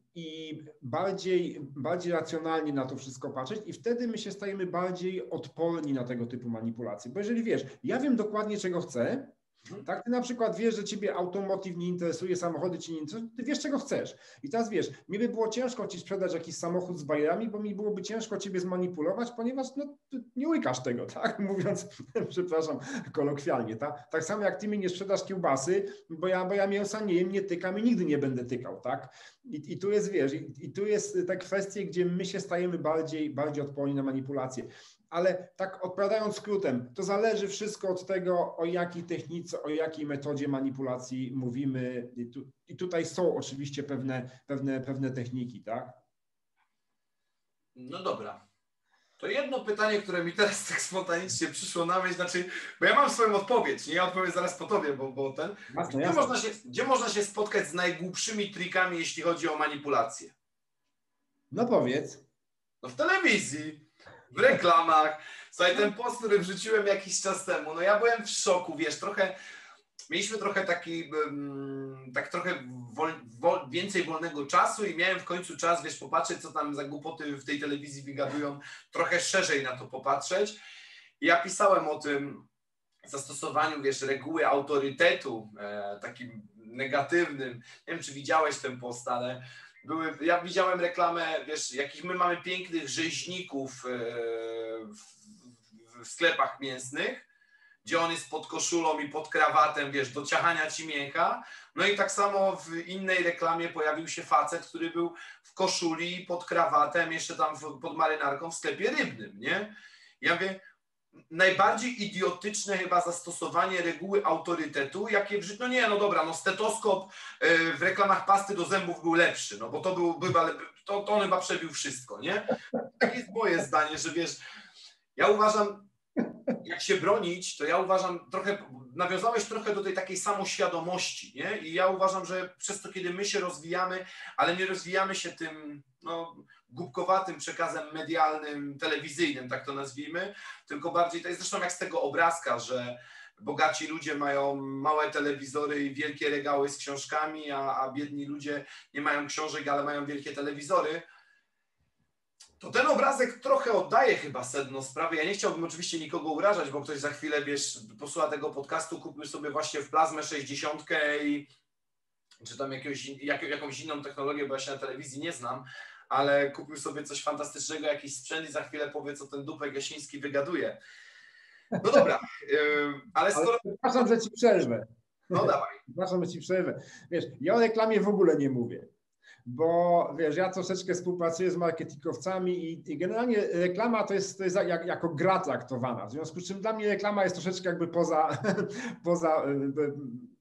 i bardziej, bardziej racjonalnie na to wszystko patrzeć i wtedy my się stajemy bardziej odporni na tego typu manipulacje. Bo jeżeli wiesz, ja wiem dokładnie, czego chcę, tak, ty na przykład wiesz, że ciebie automotive nie interesuje, samochody ci nie interesują, ty wiesz, czego chcesz. I teraz wiesz, mnie by było ciężko ci sprzedać jakiś samochód z bajerami, bo mi byłoby ciężko ciebie zmanipulować, ponieważ no, nie łykasz tego, tak, mówiąc, przepraszam, kolokwialnie, tak? Tak samo jak ty mi nie sprzedasz kiełbasy, bo ja, bo ja mięsa nie jem, nie tykam i nigdy nie będę tykał, tak? I, i tu jest, wiesz, i, i tu jest te kwestie, gdzie my się stajemy bardziej, bardziej odporni na manipulacje. Ale tak odpowiadając skrótem, to zależy wszystko od tego, o jakiej technice, o jakiej metodzie manipulacji mówimy. I, tu, i tutaj są oczywiście pewne, pewne, pewne techniki, tak? No dobra. To jedno pytanie, które mi teraz tak spontanicznie przyszło na myśl, znaczy, bo ja mam swoją odpowiedź, nie? Ja odpowiem zaraz po tobie, bo, bo ten... Jasne, gdzie, jasne. Można się, gdzie można się spotkać z najgłupszymi trikami, jeśli chodzi o manipulację? No powiedz. No w telewizji. W reklamach. Słuchaj, ten post, który wrzuciłem jakiś czas temu, no ja byłem w szoku, wiesz, trochę, mieliśmy trochę taki, um, tak trochę wol, wol, więcej wolnego czasu i miałem w końcu czas, wiesz, popatrzeć, co tam za głupoty w tej telewizji wygadują, trochę szerzej na to popatrzeć. I ja pisałem o tym zastosowaniu, wiesz, reguły autorytetu, e, takim negatywnym. Nie wiem, czy widziałeś ten post, ale były, ja widziałem reklamę, wiesz, jakich my mamy pięknych rzeźników w, w, w sklepach mięsnych, gdzie on jest pod koszulą i pod krawatem, wiesz, do ciachania ci mięcha. No i tak samo w innej reklamie pojawił się facet, który był w koszuli, pod krawatem, jeszcze tam w, pod marynarką w sklepie rybnym, nie? Ja mówię, najbardziej idiotyczne chyba zastosowanie reguły autorytetu, jakie w życiu, no nie, no dobra, no stetoskop w reklamach pasty do zębów był lepszy, no bo to był, to, to on chyba przebił wszystko, nie? Tak jest moje zdanie, że wiesz, ja uważam, jak się bronić, to ja uważam trochę, nawiązałeś trochę do tej takiej samoświadomości, nie? I ja uważam, że przez to, kiedy my się rozwijamy, ale nie rozwijamy się tym, no, głupkowatym przekazem medialnym, telewizyjnym, tak to nazwijmy, tylko bardziej, to jest zresztą jak z tego obrazka, że bogaci ludzie mają małe telewizory i wielkie regały z książkami, a, a biedni ludzie nie mają książek, ale mają wielkie telewizory. To ten obrazek trochę oddaje chyba sedno sprawy. Ja nie chciałbym oczywiście nikogo urażać, bo ktoś za chwilę, wiesz, posłucha tego podcastu, kupił sobie właśnie w plazmę sześćdziesiąt i czy tam jakiegoś, jak, jakąś inną technologię, bo ja się na telewizji nie znam, ale kupił sobie coś fantastycznego, jakiś sprzęt i za chwilę powie, co ten dupek Jasiński wygaduje. No dobra, yy, ale skoro... Ale przepraszam, że ci przerwę. No dawaj. Przepraszam, że ci przerwę. Wiesz, ja o reklamie w ogóle nie mówię. Bo wiesz, ja troszeczkę współpracuję z marketingowcami i, i generalnie reklama to jest, to jest jak, jako gra traktowana. W związku z czym dla mnie reklama jest troszeczkę jakby poza, poza,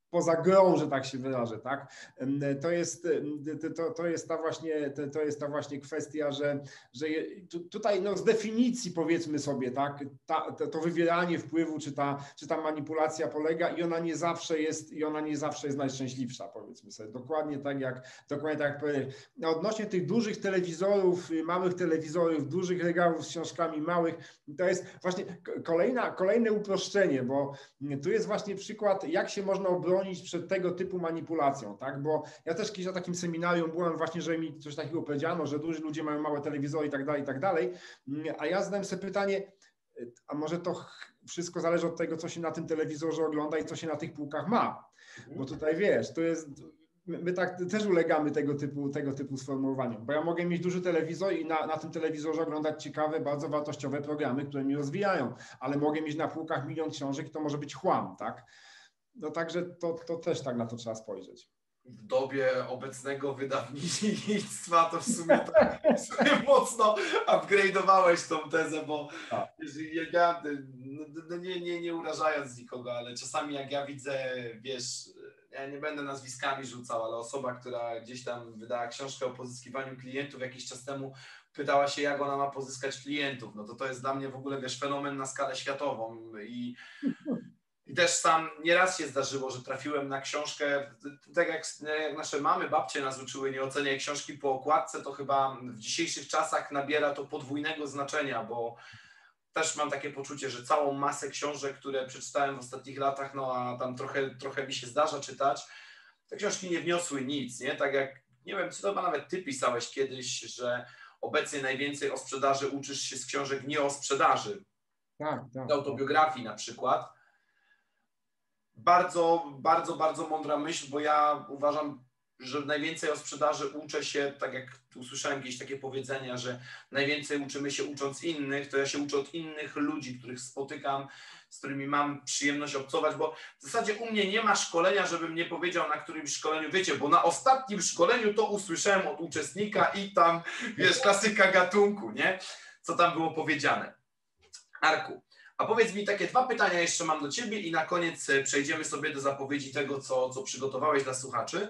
poza grą, że tak się wyrażę, tak? To jest, to, to jest ta właśnie, to jest ta właśnie kwestia, że, że tutaj no z definicji powiedzmy sobie, tak, ta, to wywieranie wpływu, czy ta, czy ta manipulacja polega i ona nie zawsze jest, i ona nie zawsze jest najszczęśliwsza, powiedzmy sobie. Dokładnie tak jak, dokładnie tak jak powiedziałem. Odnośnie tych dużych telewizorów, małych telewizorów, dużych regałów z książkami małych, to jest właśnie kolejna, kolejne uproszczenie, bo tu jest właśnie przykład, jak się można obronić przed tego typu manipulacją, tak? Bo ja też kiedyś na takim seminarium byłem właśnie, że mi coś takiego powiedziano, że duży ludzie mają małe telewizory i tak dalej, i tak dalej, a ja zadałem sobie pytanie, a może to wszystko zależy od tego, co się na tym telewizorze ogląda i co się na tych półkach ma, bo tutaj wiesz, to jest... My tak też ulegamy tego typu, tego typu sformułowaniom, bo ja mogę mieć duży telewizor i na, na tym telewizorze oglądać ciekawe, bardzo wartościowe programy, które mnie rozwijają, ale mogę mieć na półkach milion książek i to może być chłam, tak? No także to, to też tak na to trzeba spojrzeć. W dobie obecnego wydawnictwa to w sumie tak sobie mocno upgrade'owałeś tą tezę, bo tak. ja, no nie, nie, nie urażając nikogo, ale czasami jak ja widzę, wiesz, ja nie będę nazwiskami rzucał, ale osoba, która gdzieś tam wydała książkę o pozyskiwaniu klientów jakiś czas temu, pytała się, jak ona ma pozyskać klientów, no to to jest dla mnie w ogóle, wiesz, fenomen na skalę światową i I też sam nieraz się zdarzyło, że trafiłem na książkę, tak jak, jak nasze mamy, babcie nas uczyły, nie oceniaj książki po okładce, to chyba w dzisiejszych czasach nabiera to podwójnego znaczenia, bo też mam takie poczucie, że całą masę książek, które przeczytałem w ostatnich latach, no a tam trochę, trochę mi się zdarza czytać, te książki nie wniosły nic, nie? Tak jak, nie wiem, czy to chyba nawet ty pisałeś kiedyś, że obecnie najwięcej o sprzedaży uczysz się z książek nie o sprzedaży, tak, tak, z autobiografii na przykład. Bardzo, bardzo, bardzo mądra myśl, bo ja uważam, że najwięcej o sprzedaży uczę się, tak jak usłyszałem jakieś takie powiedzenia, że najwięcej uczymy się ucząc innych, to ja się uczę od innych ludzi, których spotykam, z którymi mam przyjemność obcować, bo w zasadzie u mnie nie ma szkolenia, żebym nie powiedział na którymś szkoleniu, wiecie, bo na ostatnim szkoleniu to usłyszałem od uczestnika i tam, wiesz, klasyka gatunku, nie? Co tam było powiedziane. Arku, a powiedz mi, takie dwa pytania jeszcze mam do Ciebie i na koniec przejdziemy sobie do zapowiedzi tego, co, co przygotowałeś dla słuchaczy.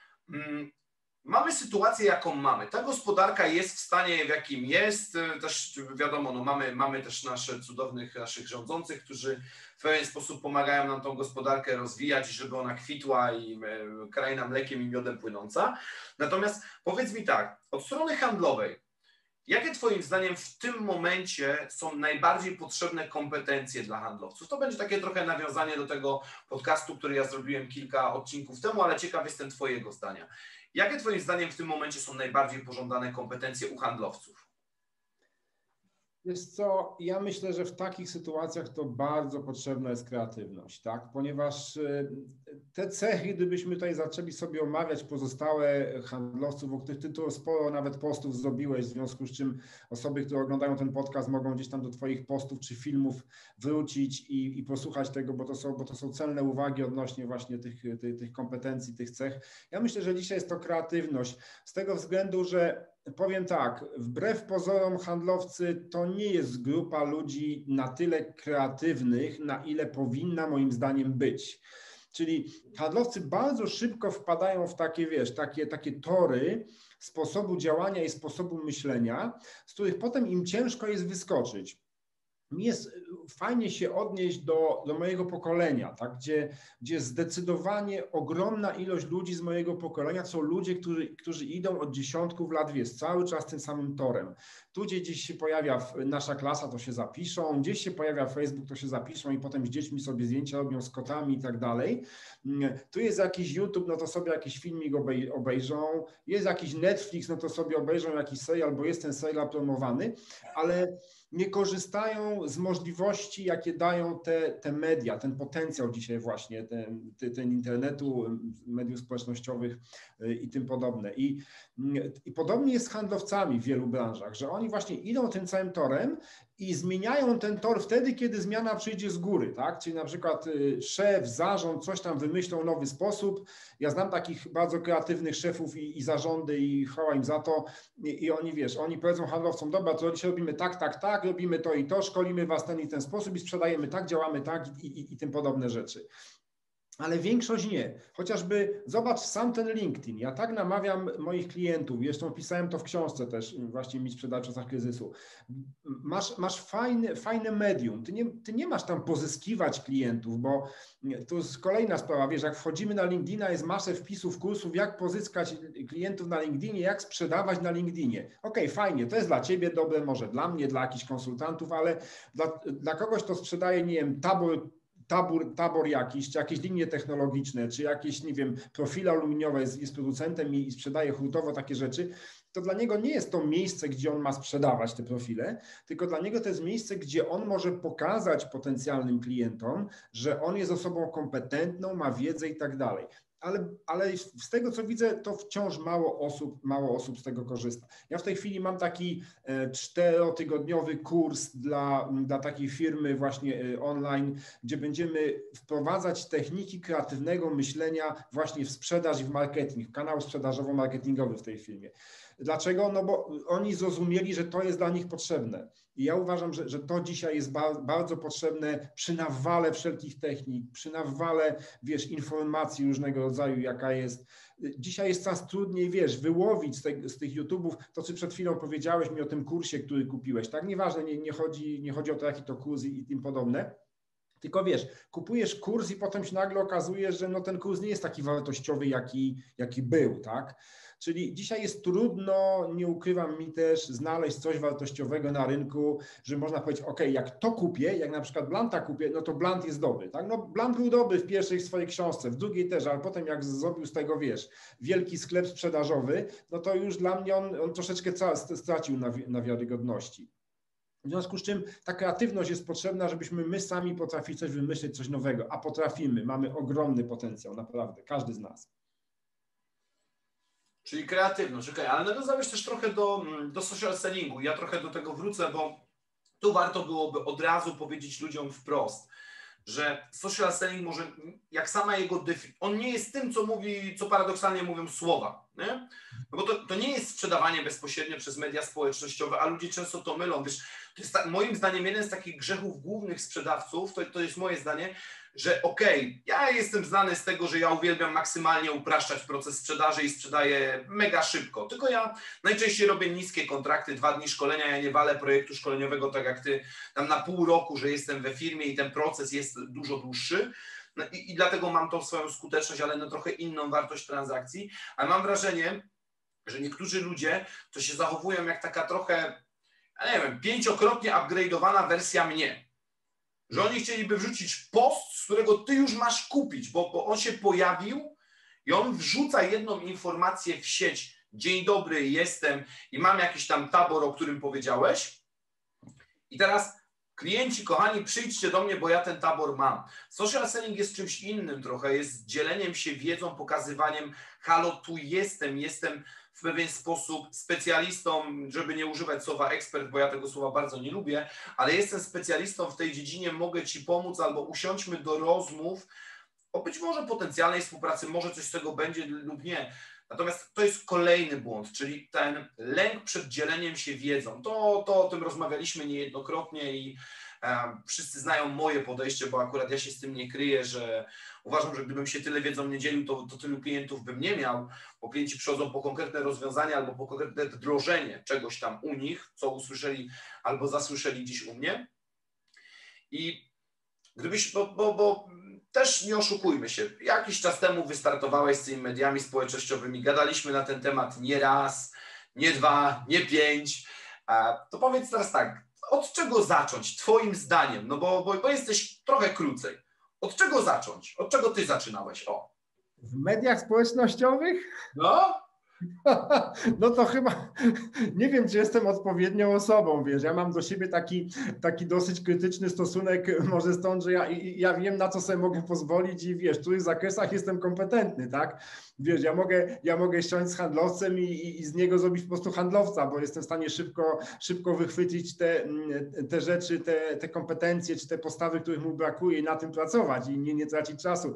Mamy sytuację, jaką mamy. Ta gospodarka jest w stanie, w jakim jest. Też wiadomo, no mamy, mamy też naszych cudownych, naszych rządzących, którzy w pewien sposób pomagają nam tą gospodarkę rozwijać, żeby ona kwitła i kraina mlekiem i miodem płynąca. Natomiast powiedz mi tak, od strony handlowej, jakie Twoim zdaniem w tym momencie są najbardziej potrzebne kompetencje dla handlowców? To będzie takie trochę nawiązanie do tego podcastu, który ja zrobiłem kilka odcinków temu, ale ciekaw jestem Twojego zdania. Jakie Twoim zdaniem w tym momencie są najbardziej pożądane kompetencje u handlowców? Wiesz co, ja myślę, że w takich sytuacjach to bardzo potrzebna jest kreatywność, tak? Ponieważ te cechy, gdybyśmy tutaj zaczęli sobie omawiać pozostałe handlowców, o których Ty tu sporo nawet postów zrobiłeś, w związku z czym osoby, które oglądają ten podcast, mogą gdzieś tam do Twoich postów czy filmów wrócić i, i posłuchać tego, bo to są, bo to są cenne uwagi odnośnie właśnie tych, tych, tych kompetencji, tych cech. Ja myślę, że dzisiaj jest to kreatywność, z tego względu, że powiem tak, wbrew pozorom handlowcy to nie jest grupa ludzi na tyle kreatywnych, na ile powinna moim zdaniem być. Czyli handlowcy bardzo szybko wpadają w takie, wiesz, takie, takie tory sposobu działania i sposobu myślenia, z których potem im ciężko jest wyskoczyć. Mi jest fajnie się odnieść do, do mojego pokolenia, tak? gdzie, gdzie zdecydowanie ogromna ilość ludzi z mojego pokolenia są ludzie, którzy, którzy idą od dziesiątków lat, wiesz, cały czas tym samym torem. Tu gdzie gdzieś się pojawia nasza klasa, to się zapiszą, gdzieś się pojawia Facebook, to się zapiszą i potem z dziećmi sobie zdjęcia robią, z kotami i tak dalej. Tu jest jakiś YouTube, no to sobie jakiś filmik obej, obejrzą, jest jakiś Netflix, no to sobie obejrzą jakiś serial, bo jest ten serial promowany, ale nie korzystają z możliwości, jakie dają te, te media, ten potencjał dzisiaj właśnie, ten, ten internetu, mediów społecznościowych i tym podobne. I, I podobnie jest z handlowcami w wielu branżach, że oni właśnie idą tym całym torem i zmieniają ten tor wtedy, kiedy zmiana przyjdzie z góry, tak? Czyli na przykład szef, zarząd, coś tam wymyślą nowy sposób. Ja znam takich bardzo kreatywnych szefów i, i zarządy i chwała im za to. I, I oni, wiesz, oni powiedzą handlowcom, dobra, to dzisiaj robimy tak, tak, tak, robimy to i to, szkolimy was ten i ten sposób i sprzedajemy tak, działamy tak i, i, i tym podobne rzeczy. ale większość nie. Chociażby zobacz sam ten LinkedIn. Ja tak namawiam moich klientów, zresztą pisałem to w książce też, właśnie Mi Sprzedaż w czasach kryzysu. Masz, masz fajne, fajne medium. Ty nie, ty nie masz tam pozyskiwać klientów, bo to jest kolejna sprawa. Wiesz, jak wchodzimy na LinkedIna, jest masę wpisów, kursów, jak pozyskać klientów na LinkedInie, jak sprzedawać na LinkedInie. Okej, fajnie, to jest dla ciebie dobre, może dla mnie, dla jakichś konsultantów, ale dla, dla kogoś, kto sprzedaje, nie wiem, tabor Tabor, tabor jakiś, czy jakieś linie technologiczne, czy jakieś, nie wiem, profile aluminiowe, jest, jest producentem i, i sprzedaje hurtowo takie rzeczy, to dla niego nie jest to miejsce, gdzie on ma sprzedawać te profile, tylko dla niego to jest miejsce, gdzie on może pokazać potencjalnym klientom, że on jest osobą kompetentną, ma wiedzę i tak dalej. Ale, ale z tego, co widzę, to wciąż mało osób, mało osób z tego korzysta. Ja w tej chwili mam taki czterotygodniowy kurs dla, dla takiej firmy właśnie online, gdzie będziemy wprowadzać techniki kreatywnego myślenia właśnie w sprzedaż i w marketing, w kanał sprzedażowo-marketingowy w tej firmie. Dlaczego? No bo oni zrozumieli, że to jest dla nich potrzebne. I ja uważam, że, że to dzisiaj jest ba, bardzo potrzebne przy nawale wszelkich technik, przy nawale, wiesz, informacji różnego rodzaju, jaka jest. Dzisiaj jest coraz trudniej, wiesz, wyłowić z, te, z tych YouTube'ów to, co przed chwilą powiedziałeś mi o tym kursie, który kupiłeś, tak? Nieważne, nie, nie, chodzi, nie chodzi o to, jaki to kurs i, i tym podobne. Tylko wiesz, kupujesz kurs i potem się nagle okazuje, że no ten kurs nie jest taki wartościowy, jaki, jaki był, tak? Czyli dzisiaj jest trudno, nie ukrywam mi też, znaleźć coś wartościowego na rynku, że można powiedzieć, ok, jak to kupię, jak na przykład Blanta kupię, no to Blant jest dobry, tak? No Blant był dobry w pierwszej swojej książce, w drugiej też, ale potem jak zrobił z tego, wiesz, wielki sklep sprzedażowy, no to już dla mnie on, on troszeczkę stracił na, na wiarygodności. W związku z czym ta kreatywność jest potrzebna, żebyśmy my sami potrafili coś wymyślić, coś nowego, a potrafimy, mamy ogromny potencjał, naprawdę, każdy z nas. Czyli kreatywność, okej, okay. Ale nawiązałeś też trochę do, do social sellingu. Ja trochę do tego wrócę, bo tu warto byłoby od razu powiedzieć ludziom wprost, że social selling może, jak sama jego definicja, on nie jest tym, co mówi, co paradoksalnie mówią słowa, nie? No bo to, to nie jest sprzedawanie bezpośrednio przez media społecznościowe, a ludzie często to mylą. Wiesz, to jest ta, moim zdaniem jeden z takich grzechów głównych sprzedawców, to, to jest moje zdanie, że okej, okay, ja jestem znany z tego, że ja uwielbiam maksymalnie upraszczać proces sprzedaży i sprzedaję mega szybko, tylko ja najczęściej robię niskie kontrakty, dwa dni szkolenia, ja nie walę projektu szkoleniowego tak jak ty, tam na pół roku, że jestem we firmie i ten proces jest dużo dłuższy. No i, i dlatego mam tą swoją skuteczność, ale na trochę inną wartość transakcji, ale mam wrażenie, że niektórzy ludzie to się zachowują jak taka trochę, ja nie wiem, pięciokrotnie upgrade'owana wersja mnie. Że oni chcieliby wrzucić post, z którego ty już masz kupić, bo, bo on się pojawił i on wrzuca jedną informację w sieć. Dzień dobry, jestem i mam jakiś tam tabor, o którym powiedziałeś. I teraz klienci, kochani, przyjdźcie do mnie, bo ja ten tabor mam. Social selling jest czymś innym trochę, jest dzieleniem się wiedzą, pokazywaniem, halo, tu jestem, jestem w pewien sposób specjalistą, żeby nie używać słowa ekspert, bo ja tego słowa bardzo nie lubię, ale jestem specjalistą w tej dziedzinie, mogę ci pomóc albo usiądźmy do rozmów o być może potencjalnej współpracy, może coś z tego będzie lub nie. Natomiast to jest kolejny błąd, czyli ten lęk przed dzieleniem się wiedzą. To, to o tym rozmawialiśmy niejednokrotnie i e, wszyscy znają moje podejście, bo akurat ja się z tym nie kryję, że uważam, że gdybym się tyle wiedzą nie dzielił, to, to tylu klientów bym nie miał, bo klienci przychodzą po konkretne rozwiązania albo po konkretne wdrożenie czegoś tam u nich, co usłyszeli albo zasłyszeli gdzieś u mnie. I gdybyś, bo, bo, bo też nie oszukujmy się, jakiś czas temu wystartowałeś z tymi mediami społecznościowymi, gadaliśmy na ten temat nie raz, nie dwa, nie pięć, to powiedz teraz tak, od czego zacząć twoim zdaniem, no bo, bo, bo jesteś trochę krócej, od czego zacząć, od czego ty zaczynałeś, o. W mediach społecznościowych? No. No to chyba nie wiem, czy jestem odpowiednią osobą, wiesz, ja mam do siebie taki, taki dosyć krytyczny stosunek, może stąd, że ja, ja wiem, na co sobie mogę pozwolić i wiesz, w których zakresach jestem kompetentny, tak? Wiesz, ja mogę, ja mogę siąść z handlowcem i, i, i z niego zrobić po prostu handlowca, bo jestem w stanie szybko, szybko wychwycić te, te rzeczy, te, te kompetencje, czy te postawy, których mu brakuje i na tym pracować i nie, nie tracić czasu.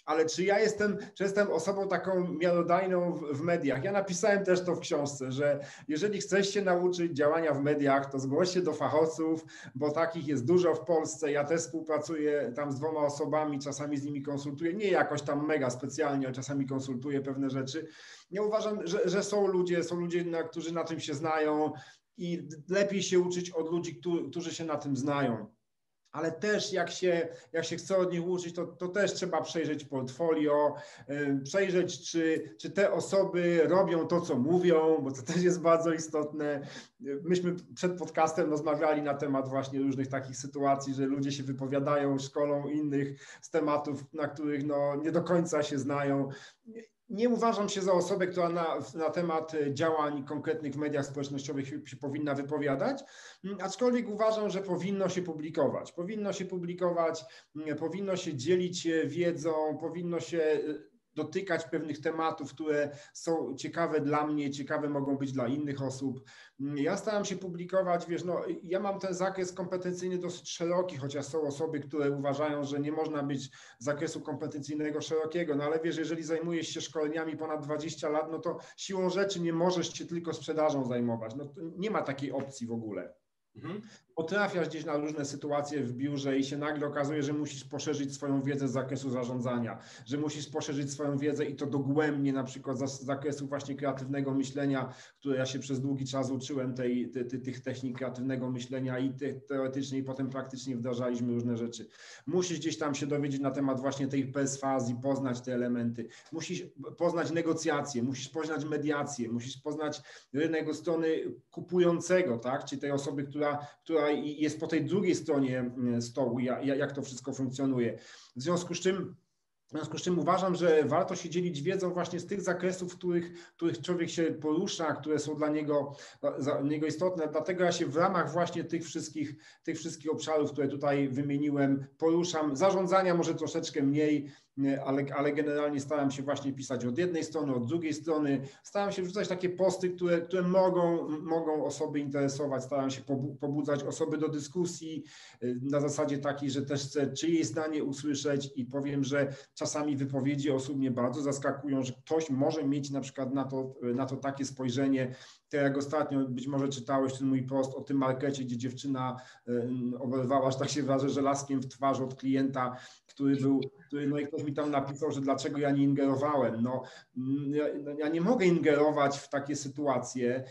Ale czy ja jestem, czy jestem osobą taką miarodajną w, w mediach? Ja napisałem też to w książce, że jeżeli chcesz się nauczyć działania w mediach, to zgłoś się do fachowców, bo takich jest dużo w Polsce. Ja też współpracuję tam z dwoma osobami, czasami z nimi konsultuję, nie jakoś tam mega specjalnie, ale czasami konsultuję pewne rzeczy. Ja uważam, że, że są ludzie, są ludzie, na, którzy na tym się znają i lepiej się uczyć od ludzi, którzy, którzy się na tym znają. Ale też jak się, jak się chce od nich uczyć, to, to też trzeba przejrzeć portfolio, yy, przejrzeć, czy, czy te osoby robią to, co mówią, bo to też jest bardzo istotne. Myśmy przed podcastem rozmawiali na temat właśnie różnych takich sytuacji, że ludzie się wypowiadają, szkolą innych z tematów, na których no, nie do końca się znają. Nie uważam się za osobę, która na, na temat działań konkretnych w mediach społecznościowych się, się powinna wypowiadać, aczkolwiek uważam, że powinno się publikować. Powinno się publikować, powinno się dzielić wiedzą, powinno się dotykać pewnych tematów, które są ciekawe dla mnie, ciekawe mogą być dla innych osób. Ja staram się publikować, wiesz, no ja mam ten zakres kompetencyjny dosyć szeroki, chociaż są osoby, które uważają, że nie można być zakresu kompetencyjnego szerokiego, no ale wiesz, jeżeli zajmujesz się szkoleniami ponad dwadzieścia lat, no to siłą rzeczy nie możesz się tylko sprzedażą zajmować, no nie ma takiej opcji w ogóle. Mhm. Potrafiasz gdzieś na różne sytuacje w biurze i się nagle okazuje, że musisz poszerzyć swoją wiedzę z zakresu zarządzania, że musisz poszerzyć swoją wiedzę i to dogłębnie, na przykład z zakresu właśnie kreatywnego myślenia, które ja się przez długi czas uczyłem tej, te, te, tych technik kreatywnego myślenia i te, teoretycznie i potem praktycznie wdrażaliśmy różne rzeczy. Musisz gdzieś tam się dowiedzieć na temat właśnie tej perswazji, poznać te elementy, musisz poznać negocjacje, musisz poznać mediację, musisz poznać rynek od strony kupującego, tak, czyli tej osoby, która, która i jest po tej drugiej stronie stołu, jak to wszystko funkcjonuje. W związku z czym, w związku z czym uważam, że warto się dzielić wiedzą właśnie z tych zakresów, w których, w których człowiek się porusza, które są dla niego, dla niego istotne. Dlatego ja się w ramach właśnie tych wszystkich, tych wszystkich obszarów, które tutaj wymieniłem, poruszam. Zarządzania może troszeczkę mniej, ale, ale generalnie staram się właśnie pisać od jednej strony, od drugiej strony. Staram się wrzucać takie posty, które, które mogą, mogą osoby interesować. Staram się pobudzać osoby do dyskusji na zasadzie takiej, że też chcę czyjeś zdanie usłyszeć i powiem, że czasami wypowiedzi osób mnie bardzo zaskakują, że ktoś może mieć na przykład na to, na to takie spojrzenie. Tak jak ostatnio być może czytałeś ten mój post o tym markecie, gdzie dziewczyna oberwała, że tak się wyrażę, żelazkiem w twarz od klienta, który był, który, no i ktoś mi tam napisał, że dlaczego ja nie ingerowałem. No, ja, ja nie mogę ingerować w takie sytuacje,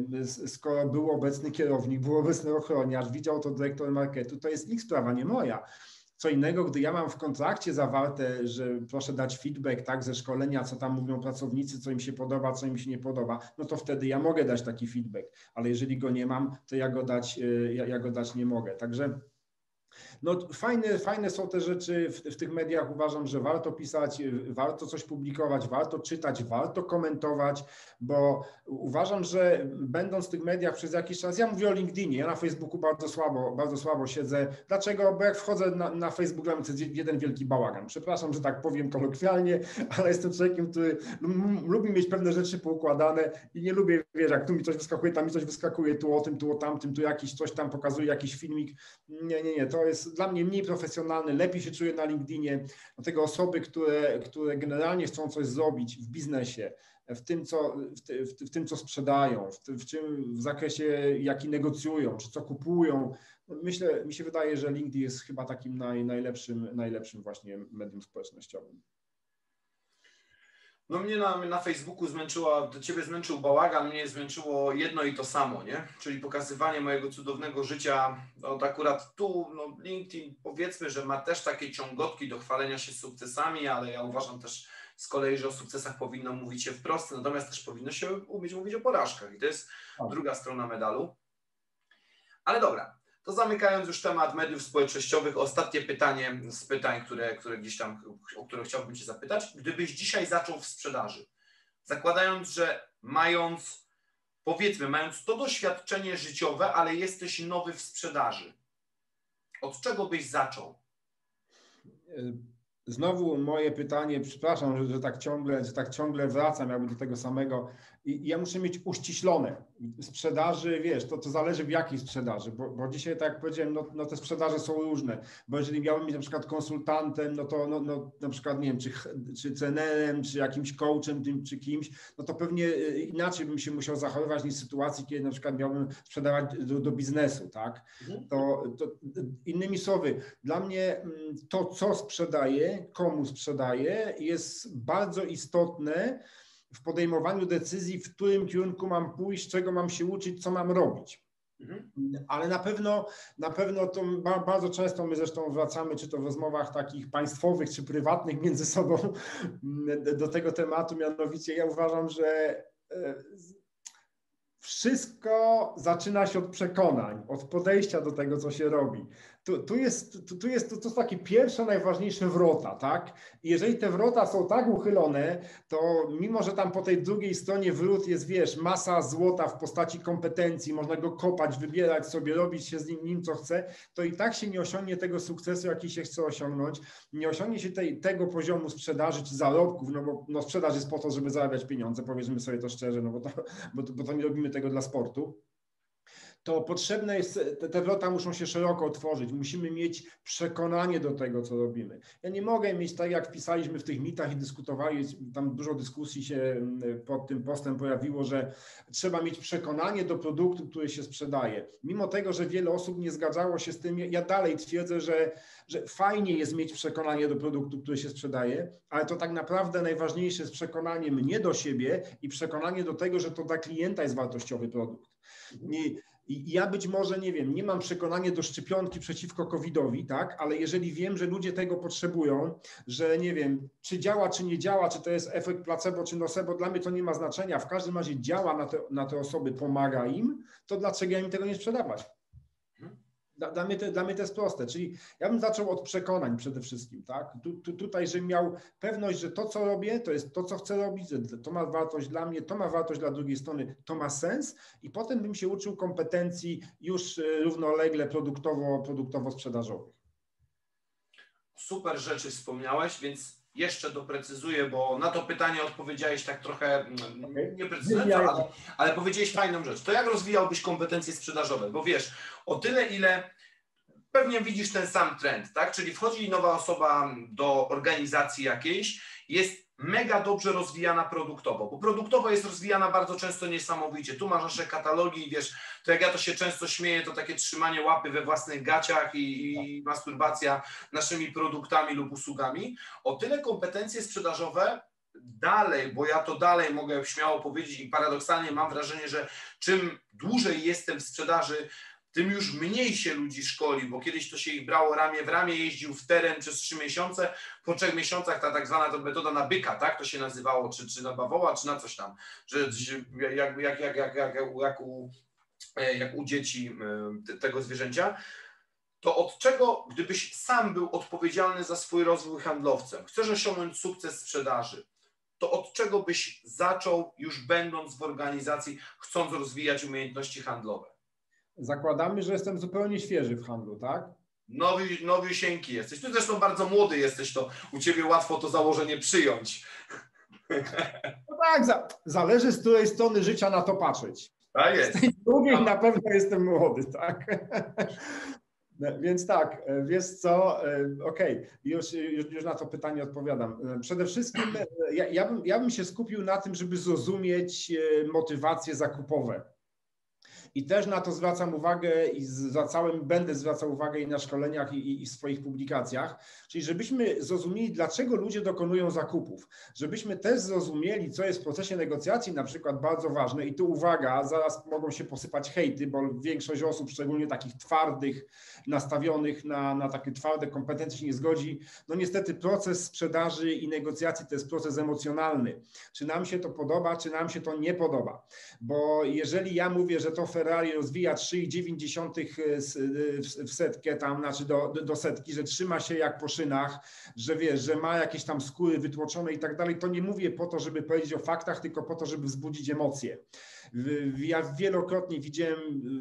skoro był obecny kierownik, był obecny ochroniarz, widział to dyrektor marketu, to jest ich sprawa, nie moja. Co innego, gdy ja mam w kontrakcie zawarte, że proszę dać feedback, tak, ze szkolenia, co tam mówią pracownicy, co im się podoba, co im się nie podoba, no to wtedy ja mogę dać taki feedback, ale jeżeli go nie mam, to ja go dać, ja, ja go dać nie mogę. Także no fajne, fajne są te rzeczy w, w tych mediach, uważam, że warto pisać, warto coś publikować, warto czytać, warto komentować, bo uważam, że będąc w tych mediach przez jakiś czas, ja mówię o LinkedInie, ja na Facebooku bardzo słabo, bardzo słabo siedzę. Dlaczego? Bo jak wchodzę na, na Facebook, to jest jeden wielki bałagan. Przepraszam, że tak powiem kolokwialnie, ale jestem człowiekiem, który lubi mieć pewne rzeczy poukładane i nie lubię, wiesz, jak tu mi coś wyskakuje, tam mi coś wyskakuje, tu o tym, tu o tamtym, tu jakiś coś tam pokazuje, jakiś filmik. Nie, nie, nie, to jest dla mnie mniej profesjonalny, lepiej się czuję na LinkedInie. Dlatego osoby, które, które generalnie chcą coś zrobić w biznesie, w tym, co, w, ty, w, w tym, co sprzedają, w, ty, w, czym, w zakresie, jaki negocjują, czy co kupują. Myślę, mi się wydaje, że LinkedIn jest chyba takim naj, najlepszym, najlepszym właśnie medium społecznościowym. No mnie na, na Facebooku zmęczyła, ciebie zmęczył bałagan, mnie zmęczyło jedno i to samo, nie? Czyli pokazywanie mojego cudownego życia. No akurat tu no LinkedIn powiedzmy, że ma też takie ciągotki do chwalenia się sukcesami, ale ja uważam też z kolei, że o sukcesach powinno mówić się wprost, natomiast też powinno się umieć mówić o porażkach i to jest druga strona medalu. Ale dobra. To zamykając już temat mediów społecznościowych, ostatnie pytanie z pytań, które, które gdzieś tam, o które chciałbym Cię zapytać. Gdybyś dzisiaj zaczął w sprzedaży, zakładając, że mając, powiedzmy, mając to doświadczenie życiowe, ale jesteś nowy w sprzedaży, od czego byś zaczął? Znowu moje pytanie, przepraszam, że, że, tak ciągle, że tak ciągle wracam jakby do tego samego. I ja muszę mieć uściślone sprzedaży, wiesz, to, to zależy w jakiej sprzedaży, bo, bo dzisiaj, tak jak powiedziałem, no, no te sprzedaże są różne, bo jeżeli miałbym być na przykład konsultantem, no to no, no, na przykład, nie wiem, czy, czy cenerem, czy jakimś coachem, tym, czy kimś, no to pewnie inaczej bym się musiał zachowywać niż w sytuacji, kiedy na przykład miałbym sprzedawać do, do biznesu, tak? To, to innymi słowy, dla mnie to, co sprzedaję, komu sprzedaję, jest bardzo istotne w podejmowaniu decyzji, w którym kierunku mam pójść, czego mam się uczyć, co mam robić. Mhm. Ale na pewno, na pewno to bardzo często my zresztą wracamy, czy to w rozmowach takich państwowych, czy prywatnych między sobą do tego tematu, mianowicie ja uważam, że wszystko zaczyna się od przekonań, od podejścia do tego, co się robi. Tu, tu jest, tu, tu jest to, to są takie pierwsze, najważniejsze wrota, tak? I jeżeli te wrota są tak uchylone, to mimo, że tam po tej drugiej stronie wrót jest, wiesz, masa złota w postaci kompetencji, można go kopać, wybierać sobie, robić się z nim, nim co chce, to i tak się nie osiągnie tego sukcesu, jaki się chce osiągnąć. Nie osiągnie się tej, tego poziomu sprzedaży czy zarobków, no bo no sprzedaż jest po to, żeby zarabiać pieniądze, powiedzmy sobie to szczerze, no bo to, bo to, bo to nie robimy tego dla sportu. To potrzebne jest, te, te wrota muszą się szeroko otworzyć, musimy mieć przekonanie do tego, co robimy. Ja nie mogę mieć, tak jak wpisaliśmy w tych mitach i dyskutowali, tam dużo dyskusji się pod tym postem pojawiło, że trzeba mieć przekonanie do produktu, który się sprzedaje. Mimo tego, że wiele osób nie zgadzało się z tym, ja dalej twierdzę, że, że fajnie jest mieć przekonanie do produktu, który się sprzedaje, ale to tak naprawdę najważniejsze jest przekonanie mnie do siebie i przekonanie do tego, że to dla klienta jest wartościowy produkt. I, I ja być może, nie wiem, nie mam przekonania do szczepionki przeciwko kowidowi, tak, ale jeżeli wiem, że ludzie tego potrzebują, że nie wiem, czy działa, czy nie działa, czy to jest efekt placebo, czy nocebo, dla mnie to nie ma znaczenia, w każdym razie działa na te, na te osoby, pomaga im, to dlaczego ja im tego nie sprzedawać? Dla, dla, mnie to, dla mnie to jest proste, czyli ja bym zaczął od przekonań przede wszystkim, tak? Tu, tu, tutaj, żebym miał pewność, że to, co robię, to jest to, co chcę robić, że to ma wartość dla mnie, to ma wartość dla drugiej strony, to ma sens i potem bym się uczył kompetencji już równolegle produktowo, produktowo-sprzedażowych. Super rzeczy wspomniałeś, więc jeszcze doprecyzuję, bo na to pytanie odpowiedziałeś tak trochę okay. nieprecyzyjnie, ale, ale powiedziałeś fajną rzecz. To jak rozwijałbyś kompetencje sprzedażowe? Bo wiesz, o tyle, ile pewnie widzisz ten sam trend, tak? Czyli wchodzi nowa osoba do organizacji jakiejś, jest mega dobrze rozwijana produktowo, bo produktowo jest rozwijana bardzo często niesamowicie. Tu masz nasze katalogi i wiesz, to jak ja to się często śmieję, to takie trzymanie łapy we własnych gaciach i, i masturbacja naszymi produktami lub usługami. O tyle kompetencje sprzedażowe dalej, bo ja to dalej mogę śmiało powiedzieć i paradoksalnie mam wrażenie, że czym dłużej jestem w sprzedaży, tym już mniej się ludzi szkoli, bo kiedyś to się ich brało ramię w ramię, jeździł w teren przez trzy miesiące, po trzech miesiącach ta tak zwana to metoda na byka, tak to się nazywało, czy, czy na bawoła, czy na coś tam, że jak, jak, jak, jak, jak, jak, u, jak u dzieci tego zwierzęcia, to od czego, gdybyś sam był odpowiedzialny za swój rozwój handlowcem, chcesz osiągnąć sukces sprzedaży, to od czego byś zaczął już będąc w organizacji, chcąc rozwijać umiejętności handlowe? Zakładamy, że jestem zupełnie świeży w handlu, tak? Nowy, nowiusieńki jesteś. Ty zresztą bardzo młody jesteś, to u Ciebie łatwo to założenie przyjąć. No tak, za, zależy z której strony życia na to patrzeć. Tak jest. Z tej drugiej na pewno jestem młody, tak? Więc tak, wiesz co, okej, okay. już, już, już na to pytanie odpowiadam. Przede wszystkim ja, ja, bym, ja bym się skupił na tym, żeby zrozumieć motywacje zakupowe. I też na to zwracam uwagę i zwracałem, będę zwracał uwagę i na szkoleniach, i, i w swoich publikacjach, czyli żebyśmy zrozumieli, dlaczego ludzie dokonują zakupów, żebyśmy też zrozumieli, co jest w procesie negocjacji na przykład bardzo ważne i tu uwaga, zaraz mogą się posypać hejty, bo większość osób, szczególnie takich twardych, nastawionych na, na takie twarde kompetencje się nie zgodzi. No niestety proces sprzedaży i negocjacji to jest proces emocjonalny. Czy nam się to podoba, czy nam się to nie podoba, bo jeżeli ja mówię, że to Ferrari rozwija trzy i dziewięć dziesiątych w setkę tam, znaczy do, do setki, że trzyma się jak po szynach, że wiesz, że ma jakieś tam skóry wytłoczone i tak dalej, to nie mówię po to, żeby powiedzieć o faktach, tylko po to, żeby wzbudzić emocje. Ja wielokrotnie widziałem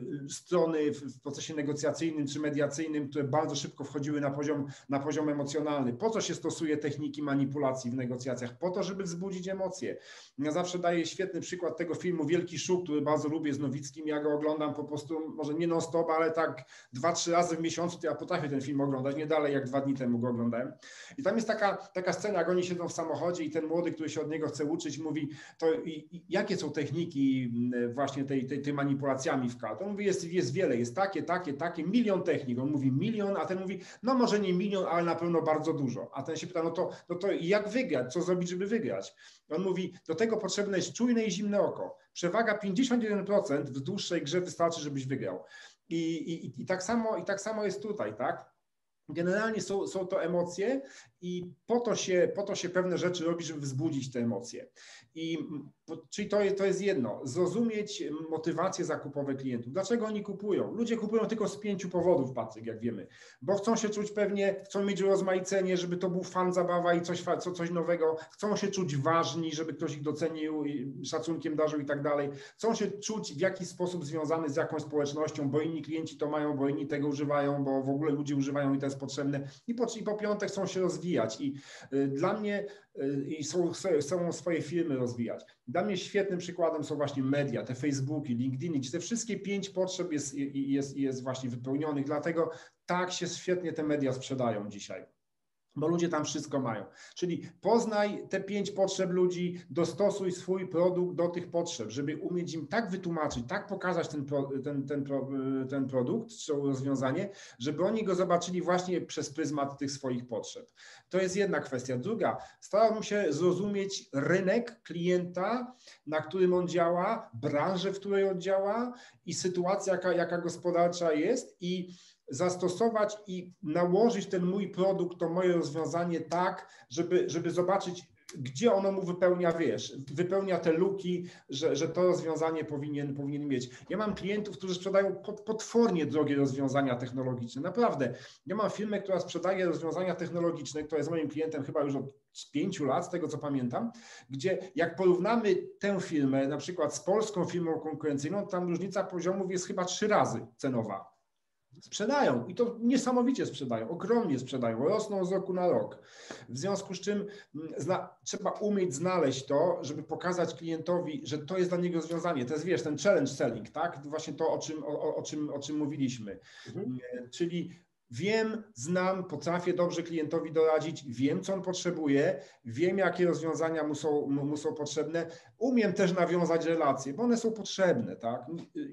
strony w procesie negocjacyjnym czy mediacyjnym, które bardzo szybko wchodziły na poziom, na poziom emocjonalny. Po co się stosuje techniki manipulacji w negocjacjach? Po to, żeby wzbudzić emocje. Ja zawsze daję świetny przykład tego filmu Wielki Szuk, który bardzo lubię z Nowickim. Ja go oglądam po prostu, może nie non stop, ale tak dwa, trzy razy w miesiącu to ja potrafię ten film oglądać, nie dalej jak dwa dni temu go oglądałem. I tam jest taka, taka scena, jak oni siedzą w samochodzie i ten młody, który się od niego chce uczyć, mówi, to i, i, jakie są techniki właśnie tej, tej, tej manipulacjami w kart. On mówi, jest, jest wiele, jest takie, takie, takie, milion technik. On mówi milion, a ten mówi, no może nie milion, ale na pewno bardzo dużo. A ten się pyta, no to, no to jak wygrać? Co zrobić, żeby wygrać? On mówi, do tego potrzebne jest czujne i zimne oko. Przewaga pięćdziesiąt jeden procent w dłuższej grze wystarczy, żebyś wygrał. I, i, i, tak, samo, i tak samo jest tutaj, tak? Generalnie są, są to emocje i po to, się, po to się pewne rzeczy robi, żeby wzbudzić te emocje. I, czyli to jest, to jest jedno, zrozumieć motywacje zakupowe klientów. Dlaczego oni kupują? Ludzie kupują tylko z pięciu powodów, Patryk, jak wiemy. Bo chcą się czuć pewnie, chcą mieć rozmaicenie, żeby to był fan, zabawa i coś, coś nowego. Chcą się czuć ważni, żeby ktoś ich docenił, szacunkiem darzył i tak dalej. Chcą się czuć w jakiś sposób związany z jakąś społecznością, bo inni klienci to mają, bo inni tego używają, bo w ogóle ludzie używają i to jest potrzebne. I po, i po piąte chcą się rozwijać. I y, dla mnie y, i są, chcą swoje firmy rozwijać. Dla mnie świetnym przykładem są właśnie media, te Facebooki, LinkedIn, gdzie te wszystkie pięć potrzeb jest, jest, jest właśnie wypełnionych, dlatego tak się świetnie te media sprzedają dzisiaj. Bo ludzie tam wszystko mają. Czyli poznaj te pięć potrzeb ludzi, dostosuj swój produkt do tych potrzeb, żeby umieć im tak wytłumaczyć, tak pokazać ten, ten, ten, ten produkt, czy rozwiązanie, żeby oni go zobaczyli właśnie przez pryzmat tych swoich potrzeb. To jest jedna kwestia. Druga, starałbym się zrozumieć rynek klienta, na którym on działa, branżę, w której on działa i sytuacja, jaka, jaka gospodarcza jest i zastosować i nałożyć ten mój produkt, to moje rozwiązanie tak, żeby, żeby zobaczyć, gdzie ono mu wypełnia, wiesz, wypełnia te luki, że, że to rozwiązanie powinien, powinien mieć. Ja mam klientów, którzy sprzedają potwornie drogie rozwiązania technologiczne, naprawdę. Ja mam firmę, która sprzedaje rozwiązania technologiczne, która jest moim klientem chyba już od pięciu lat, z tego co pamiętam, gdzie jak porównamy tę firmę na przykład z polską firmą konkurencyjną, tam różnica poziomów jest chyba trzy razy cenowa. Sprzedają i to niesamowicie sprzedają, ogromnie sprzedają, rosną z roku na rok. W związku z czym zna, trzeba umieć znaleźć to, żeby pokazać klientowi, że to jest dla niego rozwiązanie. To jest, wiesz, ten challenge selling, tak? Właśnie to, o czym, o, o czym, o czym mówiliśmy. Mhm. Czyli wiem, znam, potrafię dobrze klientowi doradzić, wiem, co on potrzebuje, wiem, jakie rozwiązania mu są, mu są potrzebne, umiem też nawiązać relacje, bo one są potrzebne, tak?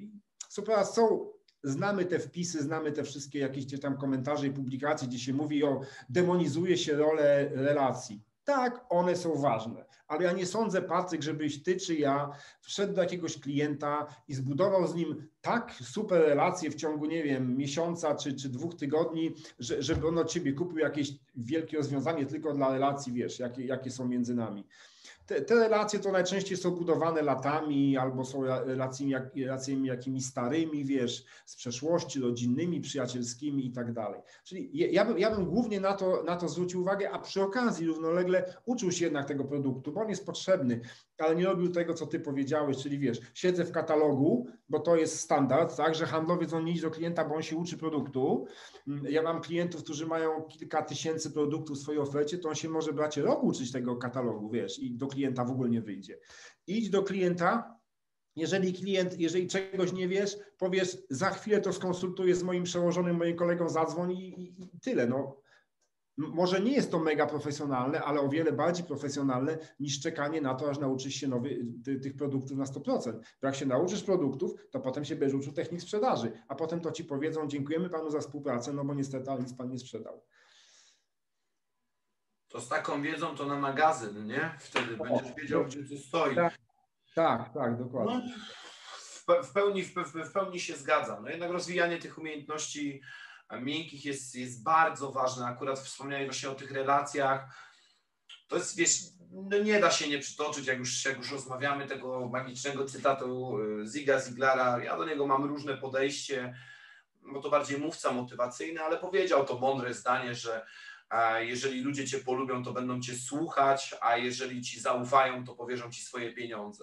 Super, są Znamy te wpisy, znamy te wszystkie jakieś tam komentarze i publikacje, gdzie się mówi o demonizuje się rolę relacji. Tak, one są ważne, ale ja nie sądzę, Patryk, żebyś ty czy ja wszedł do jakiegoś klienta i zbudował z nim tak super relacje w ciągu, nie wiem, miesiąca czy, czy dwóch tygodni, że, żeby on od ciebie kupił jakieś wielkie rozwiązanie tylko dla relacji, wiesz, jakie, jakie są między nami. Te, te relacje to najczęściej są budowane latami albo są relacjami, jak, relacjami jakimiś starymi, wiesz, z przeszłości, rodzinnymi, przyjacielskimi i tak dalej. Czyli ja bym, ja bym głównie na to, na to zwrócił uwagę, a przy okazji równolegle uczył się jednak tego produktu, bo on jest potrzebny, ale nie robił tego, co ty powiedziałeś, czyli wiesz, siedzę w katalogu, bo to jest standard, tak, że handlowiec on nie idzie do klienta, bo on się uczy produktu. Ja mam klientów, którzy mają kilka tysięcy produktów w swojej ofercie, to on się może brać rok uczyć tego katalogu, wiesz, i do klienta w ogóle nie wyjdzie. Idź do klienta, jeżeli klient, jeżeli czegoś nie wiesz, powiesz, za chwilę to skonsultuję z moim przełożonym, moim kolegą, zadzwoń i, i, i tyle, no. Może nie jest to mega profesjonalne, ale o wiele bardziej profesjonalne niż czekanie na to, aż nauczysz się nowy, ty, tych produktów na sto procent. Bo jak się nauczysz produktów, to potem się będziesz uczył technik sprzedaży, a potem to ci powiedzą, dziękujemy panu za współpracę, no bo niestety nic pan nie sprzedał. To z taką wiedzą to na magazyn, nie? Wtedy będziesz wiedział, gdzie to stoi. Tak, tak, tak, dokładnie. No, w, w, pełni, w, w pełni się zgadzam. No jednak rozwijanie tych umiejętności miękkich jest, jest bardzo ważne. Akurat wspomniałeś właśnie o tych relacjach. to jest, wiesz, no nie da się nie przytoczyć, jak już, jak już rozmawiamy, tego magicznego cytatu Ziga Ziglara. Ja do niego mam różne podejście, bo to bardziej mówca motywacyjny, ale powiedział to mądre zdanie, że jeżeli ludzie cię polubią, to będą cię słuchać, a jeżeli ci zaufają, to powierzą ci swoje pieniądze.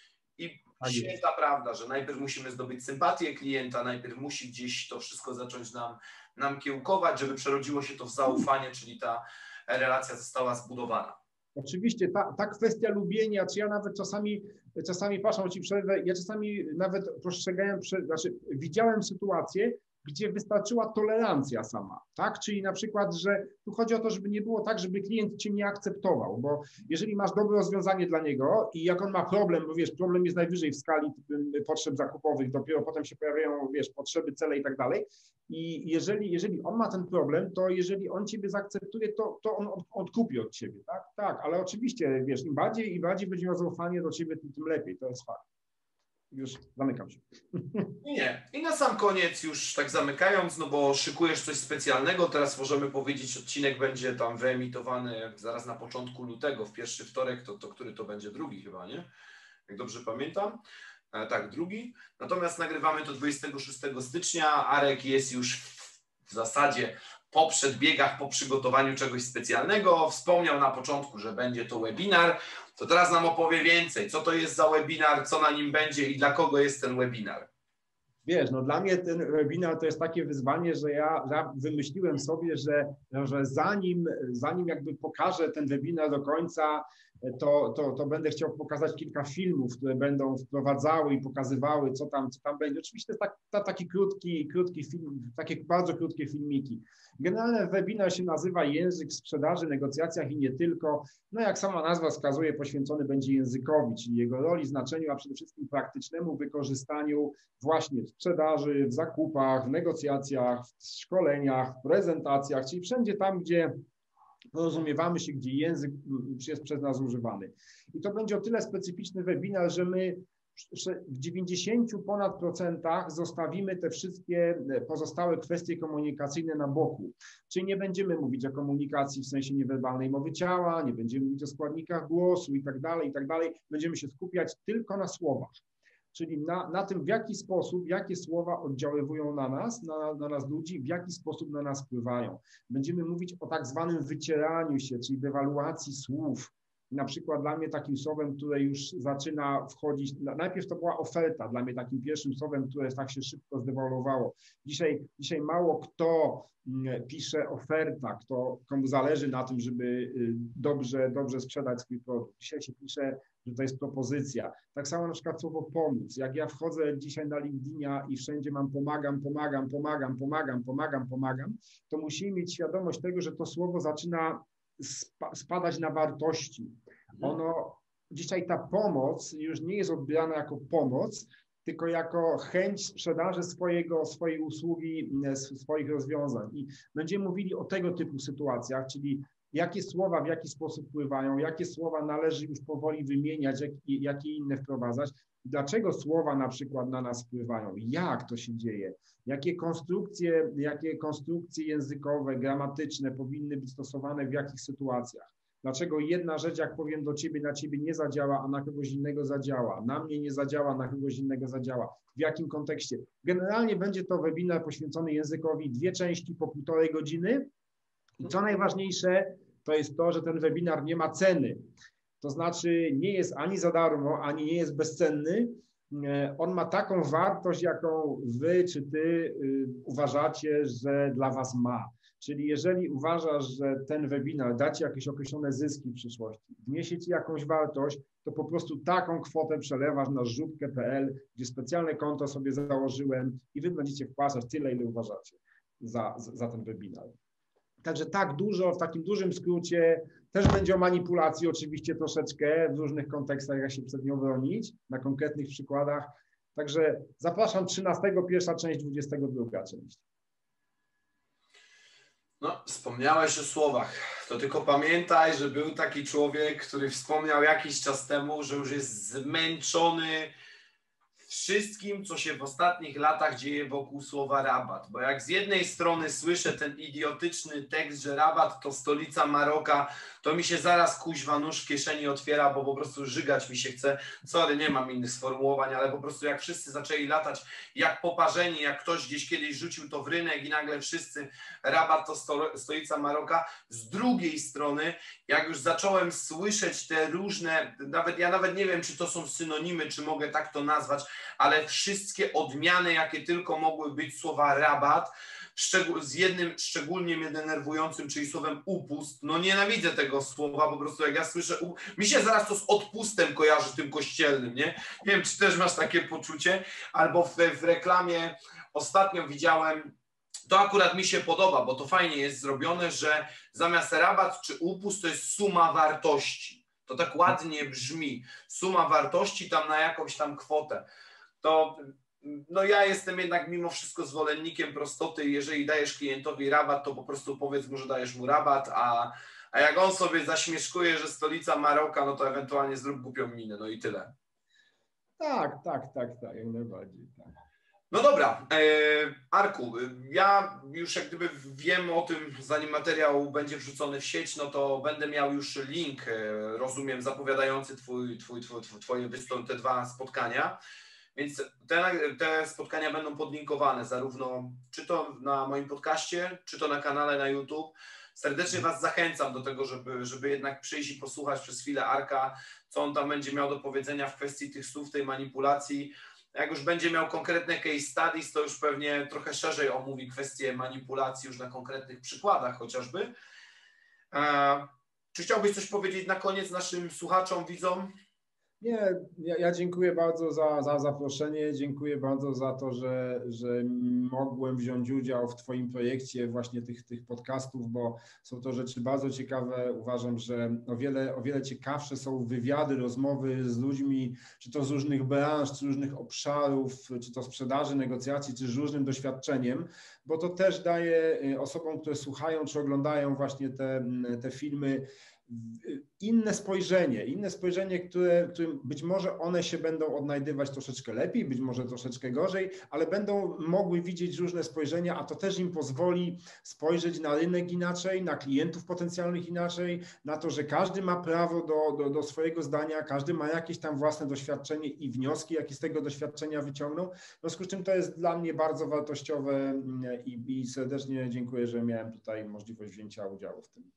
I święta prawda, że najpierw musimy zdobyć sympatię klienta, najpierw musi gdzieś to wszystko zacząć nam, nam kiełkować, żeby przerodziło się to w zaufanie, czyli ta relacja została zbudowana. Oczywiście ta, ta kwestia lubienia, czy ja nawet czasami, czasami patrzę ci przerwę, ja czasami nawet postrzegałem, znaczy widziałem sytuację, gdzie wystarczyła tolerancja sama, tak? Czyli na przykład, że tu chodzi o to, żeby nie było tak, żeby klient cię nie akceptował, bo jeżeli masz dobre rozwiązanie dla niego i jak on ma problem, bo wiesz, problem jest najwyżej w skali potrzeb zakupowych, dopiero potem się pojawiają, wiesz, potrzeby, cele i tak dalej. I jeżeli, jeżeli on ma ten problem, to jeżeli on ciebie zaakceptuje, to, to on od, odkupi od ciebie, tak? Tak, ale oczywiście, wiesz, im bardziej i bardziej będzie miał zaufanie do ciebie, tym, tym lepiej, to jest fakt. Już zamykam się. Nie. I na sam koniec już tak zamykając, no bo szykujesz coś specjalnego, teraz możemy powiedzieć, odcinek będzie tam wyemitowany zaraz na początku lutego, w pierwszy wtorek, to, to który to będzie? Drugi chyba, nie? Jak dobrze pamiętam. E, tak, drugi. Natomiast nagrywamy to dwudziestego szóstego stycznia. Arek jest już w, w zasadzie po przedbiegach, po przygotowaniu czegoś specjalnego. Wspomniał na początku, że będzie to webinar. To teraz nam opowie więcej. Co to jest za webinar, co na nim będzie i dla kogo jest ten webinar? Wiesz, no dla mnie ten webinar to jest takie wyzwanie, że ja, ja wymyśliłem sobie, że, że zanim, zanim jakby pokażę ten webinar do końca, to, to, to będę chciał pokazać kilka filmów, które będą wprowadzały i pokazywały, co tam, co tam będzie. Oczywiście to jest tak, taki krótki, krótki film, takie bardzo krótkie filmiki. Generalnie webinar się nazywa Język w sprzedaży, negocjacjach i nie tylko. No jak sama nazwa wskazuje, poświęcony będzie językowi, czyli jego roli, znaczeniu, a przede wszystkim praktycznemu wykorzystaniu właśnie w sprzedaży, w zakupach, w negocjacjach, w szkoleniach, w prezentacjach, czyli wszędzie tam, gdzie porozumiewamy się, gdzie język jest przez nas używany. I to będzie o tyle specyficzny webinar, że my w dziewięćdziesięciu ponad procentach zostawimy te wszystkie pozostałe kwestie komunikacyjne na boku. Czyli nie będziemy mówić o komunikacji w sensie niewerbalnej mowy ciała, nie będziemy mówić o składnikach głosu i tak dalej, i tak dalej. Będziemy się skupiać tylko na słowach. Czyli na, na tym, w jaki sposób, jakie słowa oddziaływują na nas, na, na nas ludzi, w jaki sposób na nas wpływają. Będziemy mówić o tak zwanym wycieraniu się, czyli dewaluacji słów. Na przykład dla mnie takim słowem, które już zaczyna wchodzić, najpierw to była oferta, dla mnie takim pierwszym słowem, które tak się szybko zdewaluowało. Dzisiaj, dzisiaj mało kto pisze oferta, kto, komu zależy na tym, żeby dobrze, dobrze sprzedać swój produkt. Dzisiaj się pisze, że to jest propozycja. Tak samo na przykład słowo pomóc. Jak ja wchodzę dzisiaj na LinkedIna i wszędzie mam pomagam, pomagam, pomagam, pomagam, pomagam, pomagam, to musimy mieć świadomość tego, że to słowo zaczyna spadać na wartości. Ono, dzisiaj ta pomoc już nie jest odbierana jako pomoc, tylko jako chęć sprzedaży swojego, swojej usługi, swoich rozwiązań. I będziemy mówili o tego typu sytuacjach, czyli jakie słowa w jaki sposób wpływają, jakie słowa należy już powoli wymieniać, jak, jakie inne wprowadzać, dlaczego słowa na przykład na nas wpływają, jak to się dzieje, jakie konstrukcje, jakie konstrukcje językowe, gramatyczne powinny być stosowane w jakich sytuacjach. Dlaczego jedna rzecz, jak powiem do ciebie, na ciebie nie zadziała, a na kogoś innego zadziała, na mnie nie zadziała, na kogoś innego zadziała, w jakim kontekście. Generalnie będzie to webinar poświęcony językowi, dwie części po półtorej godziny. I co najważniejsze, to jest to, że ten webinar nie ma ceny. To znaczy nie jest ani za darmo, ani nie jest bezcenny. On ma taką wartość, jaką wy czy ty uważacie, że dla was ma. Czyli jeżeli uważasz, że ten webinar da ci jakieś określone zyski w przyszłości, wniesie ci jakąś wartość, to po prostu taką kwotę przelewasz na zrzutkę kropka pe el, gdzie specjalne konto sobie założyłem i wy będziecie wpłacać tyle, ile uważacie za, za ten webinar. Także tak dużo, w takim dużym skrócie, też będzie o manipulacji oczywiście troszeczkę w różnych kontekstach, jak się przed nią bronić, na konkretnych przykładach. Także zapraszam trzynastego, pierwsza część, dwudziestego druga część. No, wspomniałeś o słowach. To tylko pamiętaj, że był taki człowiek, który wspomniał jakiś czas temu, że już jest zmęczony wszystkim, co się w ostatnich latach dzieje wokół słowa rabat. Bo jak z jednej strony słyszę ten idiotyczny tekst, że rabat to stolica Maroka, to mi się zaraz kuźwa nóż w kieszeni otwiera, bo po prostu żygać mi się chce. Sorry, nie mam innych sformułowań, ale po prostu jak wszyscy zaczęli latać jak poparzeni, jak ktoś gdzieś kiedyś rzucił to w rynek i nagle wszyscy rabat to sto, stolica Maroka. Z drugiej strony, jak już zacząłem słyszeć te różne, nawet ja nawet nie wiem, czy to są synonimy, czy mogę tak to nazwać, ale wszystkie odmiany, jakie tylko mogły być słowa rabat, z jednym szczególnie mnie denerwującym, czyli słowem upust. No nienawidzę tego słowa, po prostu jak ja słyszę, mi się zaraz to z odpustem kojarzy, tym kościelnym, nie? Nie wiem, czy też masz takie poczucie, albo w, w reklamie ostatnio widziałem, to akurat mi się podoba, bo to fajnie jest zrobione, że zamiast rabat czy upust to jest suma wartości. To tak ładnie brzmi. Suma wartości tam na jakąś tam kwotę. To no ja jestem jednak mimo wszystko zwolennikiem prostoty. Jeżeli dajesz klientowi rabat, to po prostu powiedz mu, że dajesz mu rabat, a, a jak on sobie zaśmieszkuje, że stolica Maroka, no to ewentualnie zrób głupią minę, no i tyle. Tak, tak, tak, tak, jak najbardziej, tak. No dobra, Arku, ja już jak gdyby wiem o tym, zanim materiał będzie wrzucony w sieć, no to będę miał już link, rozumiem, zapowiadający twój, twój, twój, twoje wystąp, te dwa spotkania, więc te, te spotkania będą podlinkowane zarówno czy to na moim podcaście, czy to na kanale na YouTube. Serdecznie Was zachęcam do tego, żeby, żeby jednak przyjść i posłuchać przez chwilę Arka, co on tam będzie miał do powiedzenia w kwestii tych słów, tej manipulacji. Jak już będzie miał konkretne case studies, to już pewnie trochę szerzej omówi kwestię manipulacji już na konkretnych przykładach chociażby. Eee, czy chciałbyś coś powiedzieć na koniec naszym słuchaczom, widzom? Nie, ja, ja dziękuję bardzo za, za zaproszenie, dziękuję bardzo za to, że, że mogłem wziąć udział w Twoim projekcie właśnie tych, tych podcastów, bo są to rzeczy bardzo ciekawe. Uważam, że o wiele, o wiele ciekawsze są wywiady, rozmowy z ludźmi, czy to z różnych branż, czy z różnych obszarów, czy to sprzedaży, negocjacji, czy z różnym doświadczeniem, bo to też daje osobom, które słuchają, czy oglądają właśnie te, te filmy, inne spojrzenie, inne spojrzenie, które, którym być może one się będą odnajdywać troszeczkę lepiej, być może troszeczkę gorzej, ale będą mogły widzieć różne spojrzenia, a to też im pozwoli spojrzeć na rynek inaczej, na klientów potencjalnych inaczej, na to, że każdy ma prawo do, do, do swojego zdania, każdy ma jakieś tam własne doświadczenie i wnioski, jakie z tego doświadczenia wyciągną. W związku z czym to jest dla mnie bardzo wartościowe i, i serdecznie dziękuję, że miałem tutaj możliwość wzięcia udziału w tym.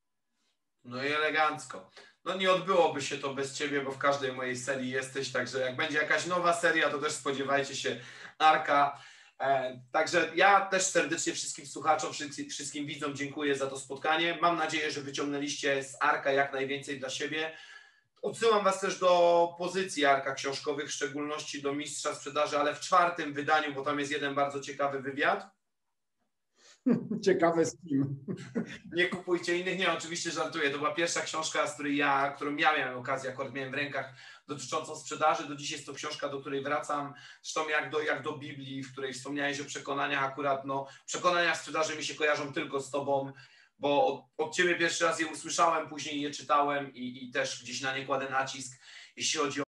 No i elegancko. No nie odbyłoby się to bez Ciebie, bo w każdej mojej serii jesteś, także jak będzie jakaś nowa seria, to też spodziewajcie się Arka. E, także ja też serdecznie wszystkim słuchaczom, wszystkim, wszystkim widzom dziękuję za to spotkanie. Mam nadzieję, że wyciągnęliście z Arka jak najwięcej dla siebie. Odsyłam Was też do pozycji Arka książkowych, w szczególności do Mistrza Sprzedaży, ale w czwartym wydaniu, bo tam jest jeden bardzo ciekawy wywiad. Ciekawe z kim. Nie kupujcie innych, nie, oczywiście żartuję. To była pierwsza książka, z której ja, którą ja miałem okazję, akurat miałem w rękach, dotyczącą sprzedaży. Do dziś jest to książka, do której wracam. Zresztą jak do, jak do Biblii, w której wspomniałeś o przekonaniach, akurat no, przekonania w sprzedaży mi się kojarzą tylko z Tobą, bo od, od Ciebie pierwszy raz je usłyszałem, później je czytałem i, i też gdzieś na nie kładę nacisk, jeśli chodzi o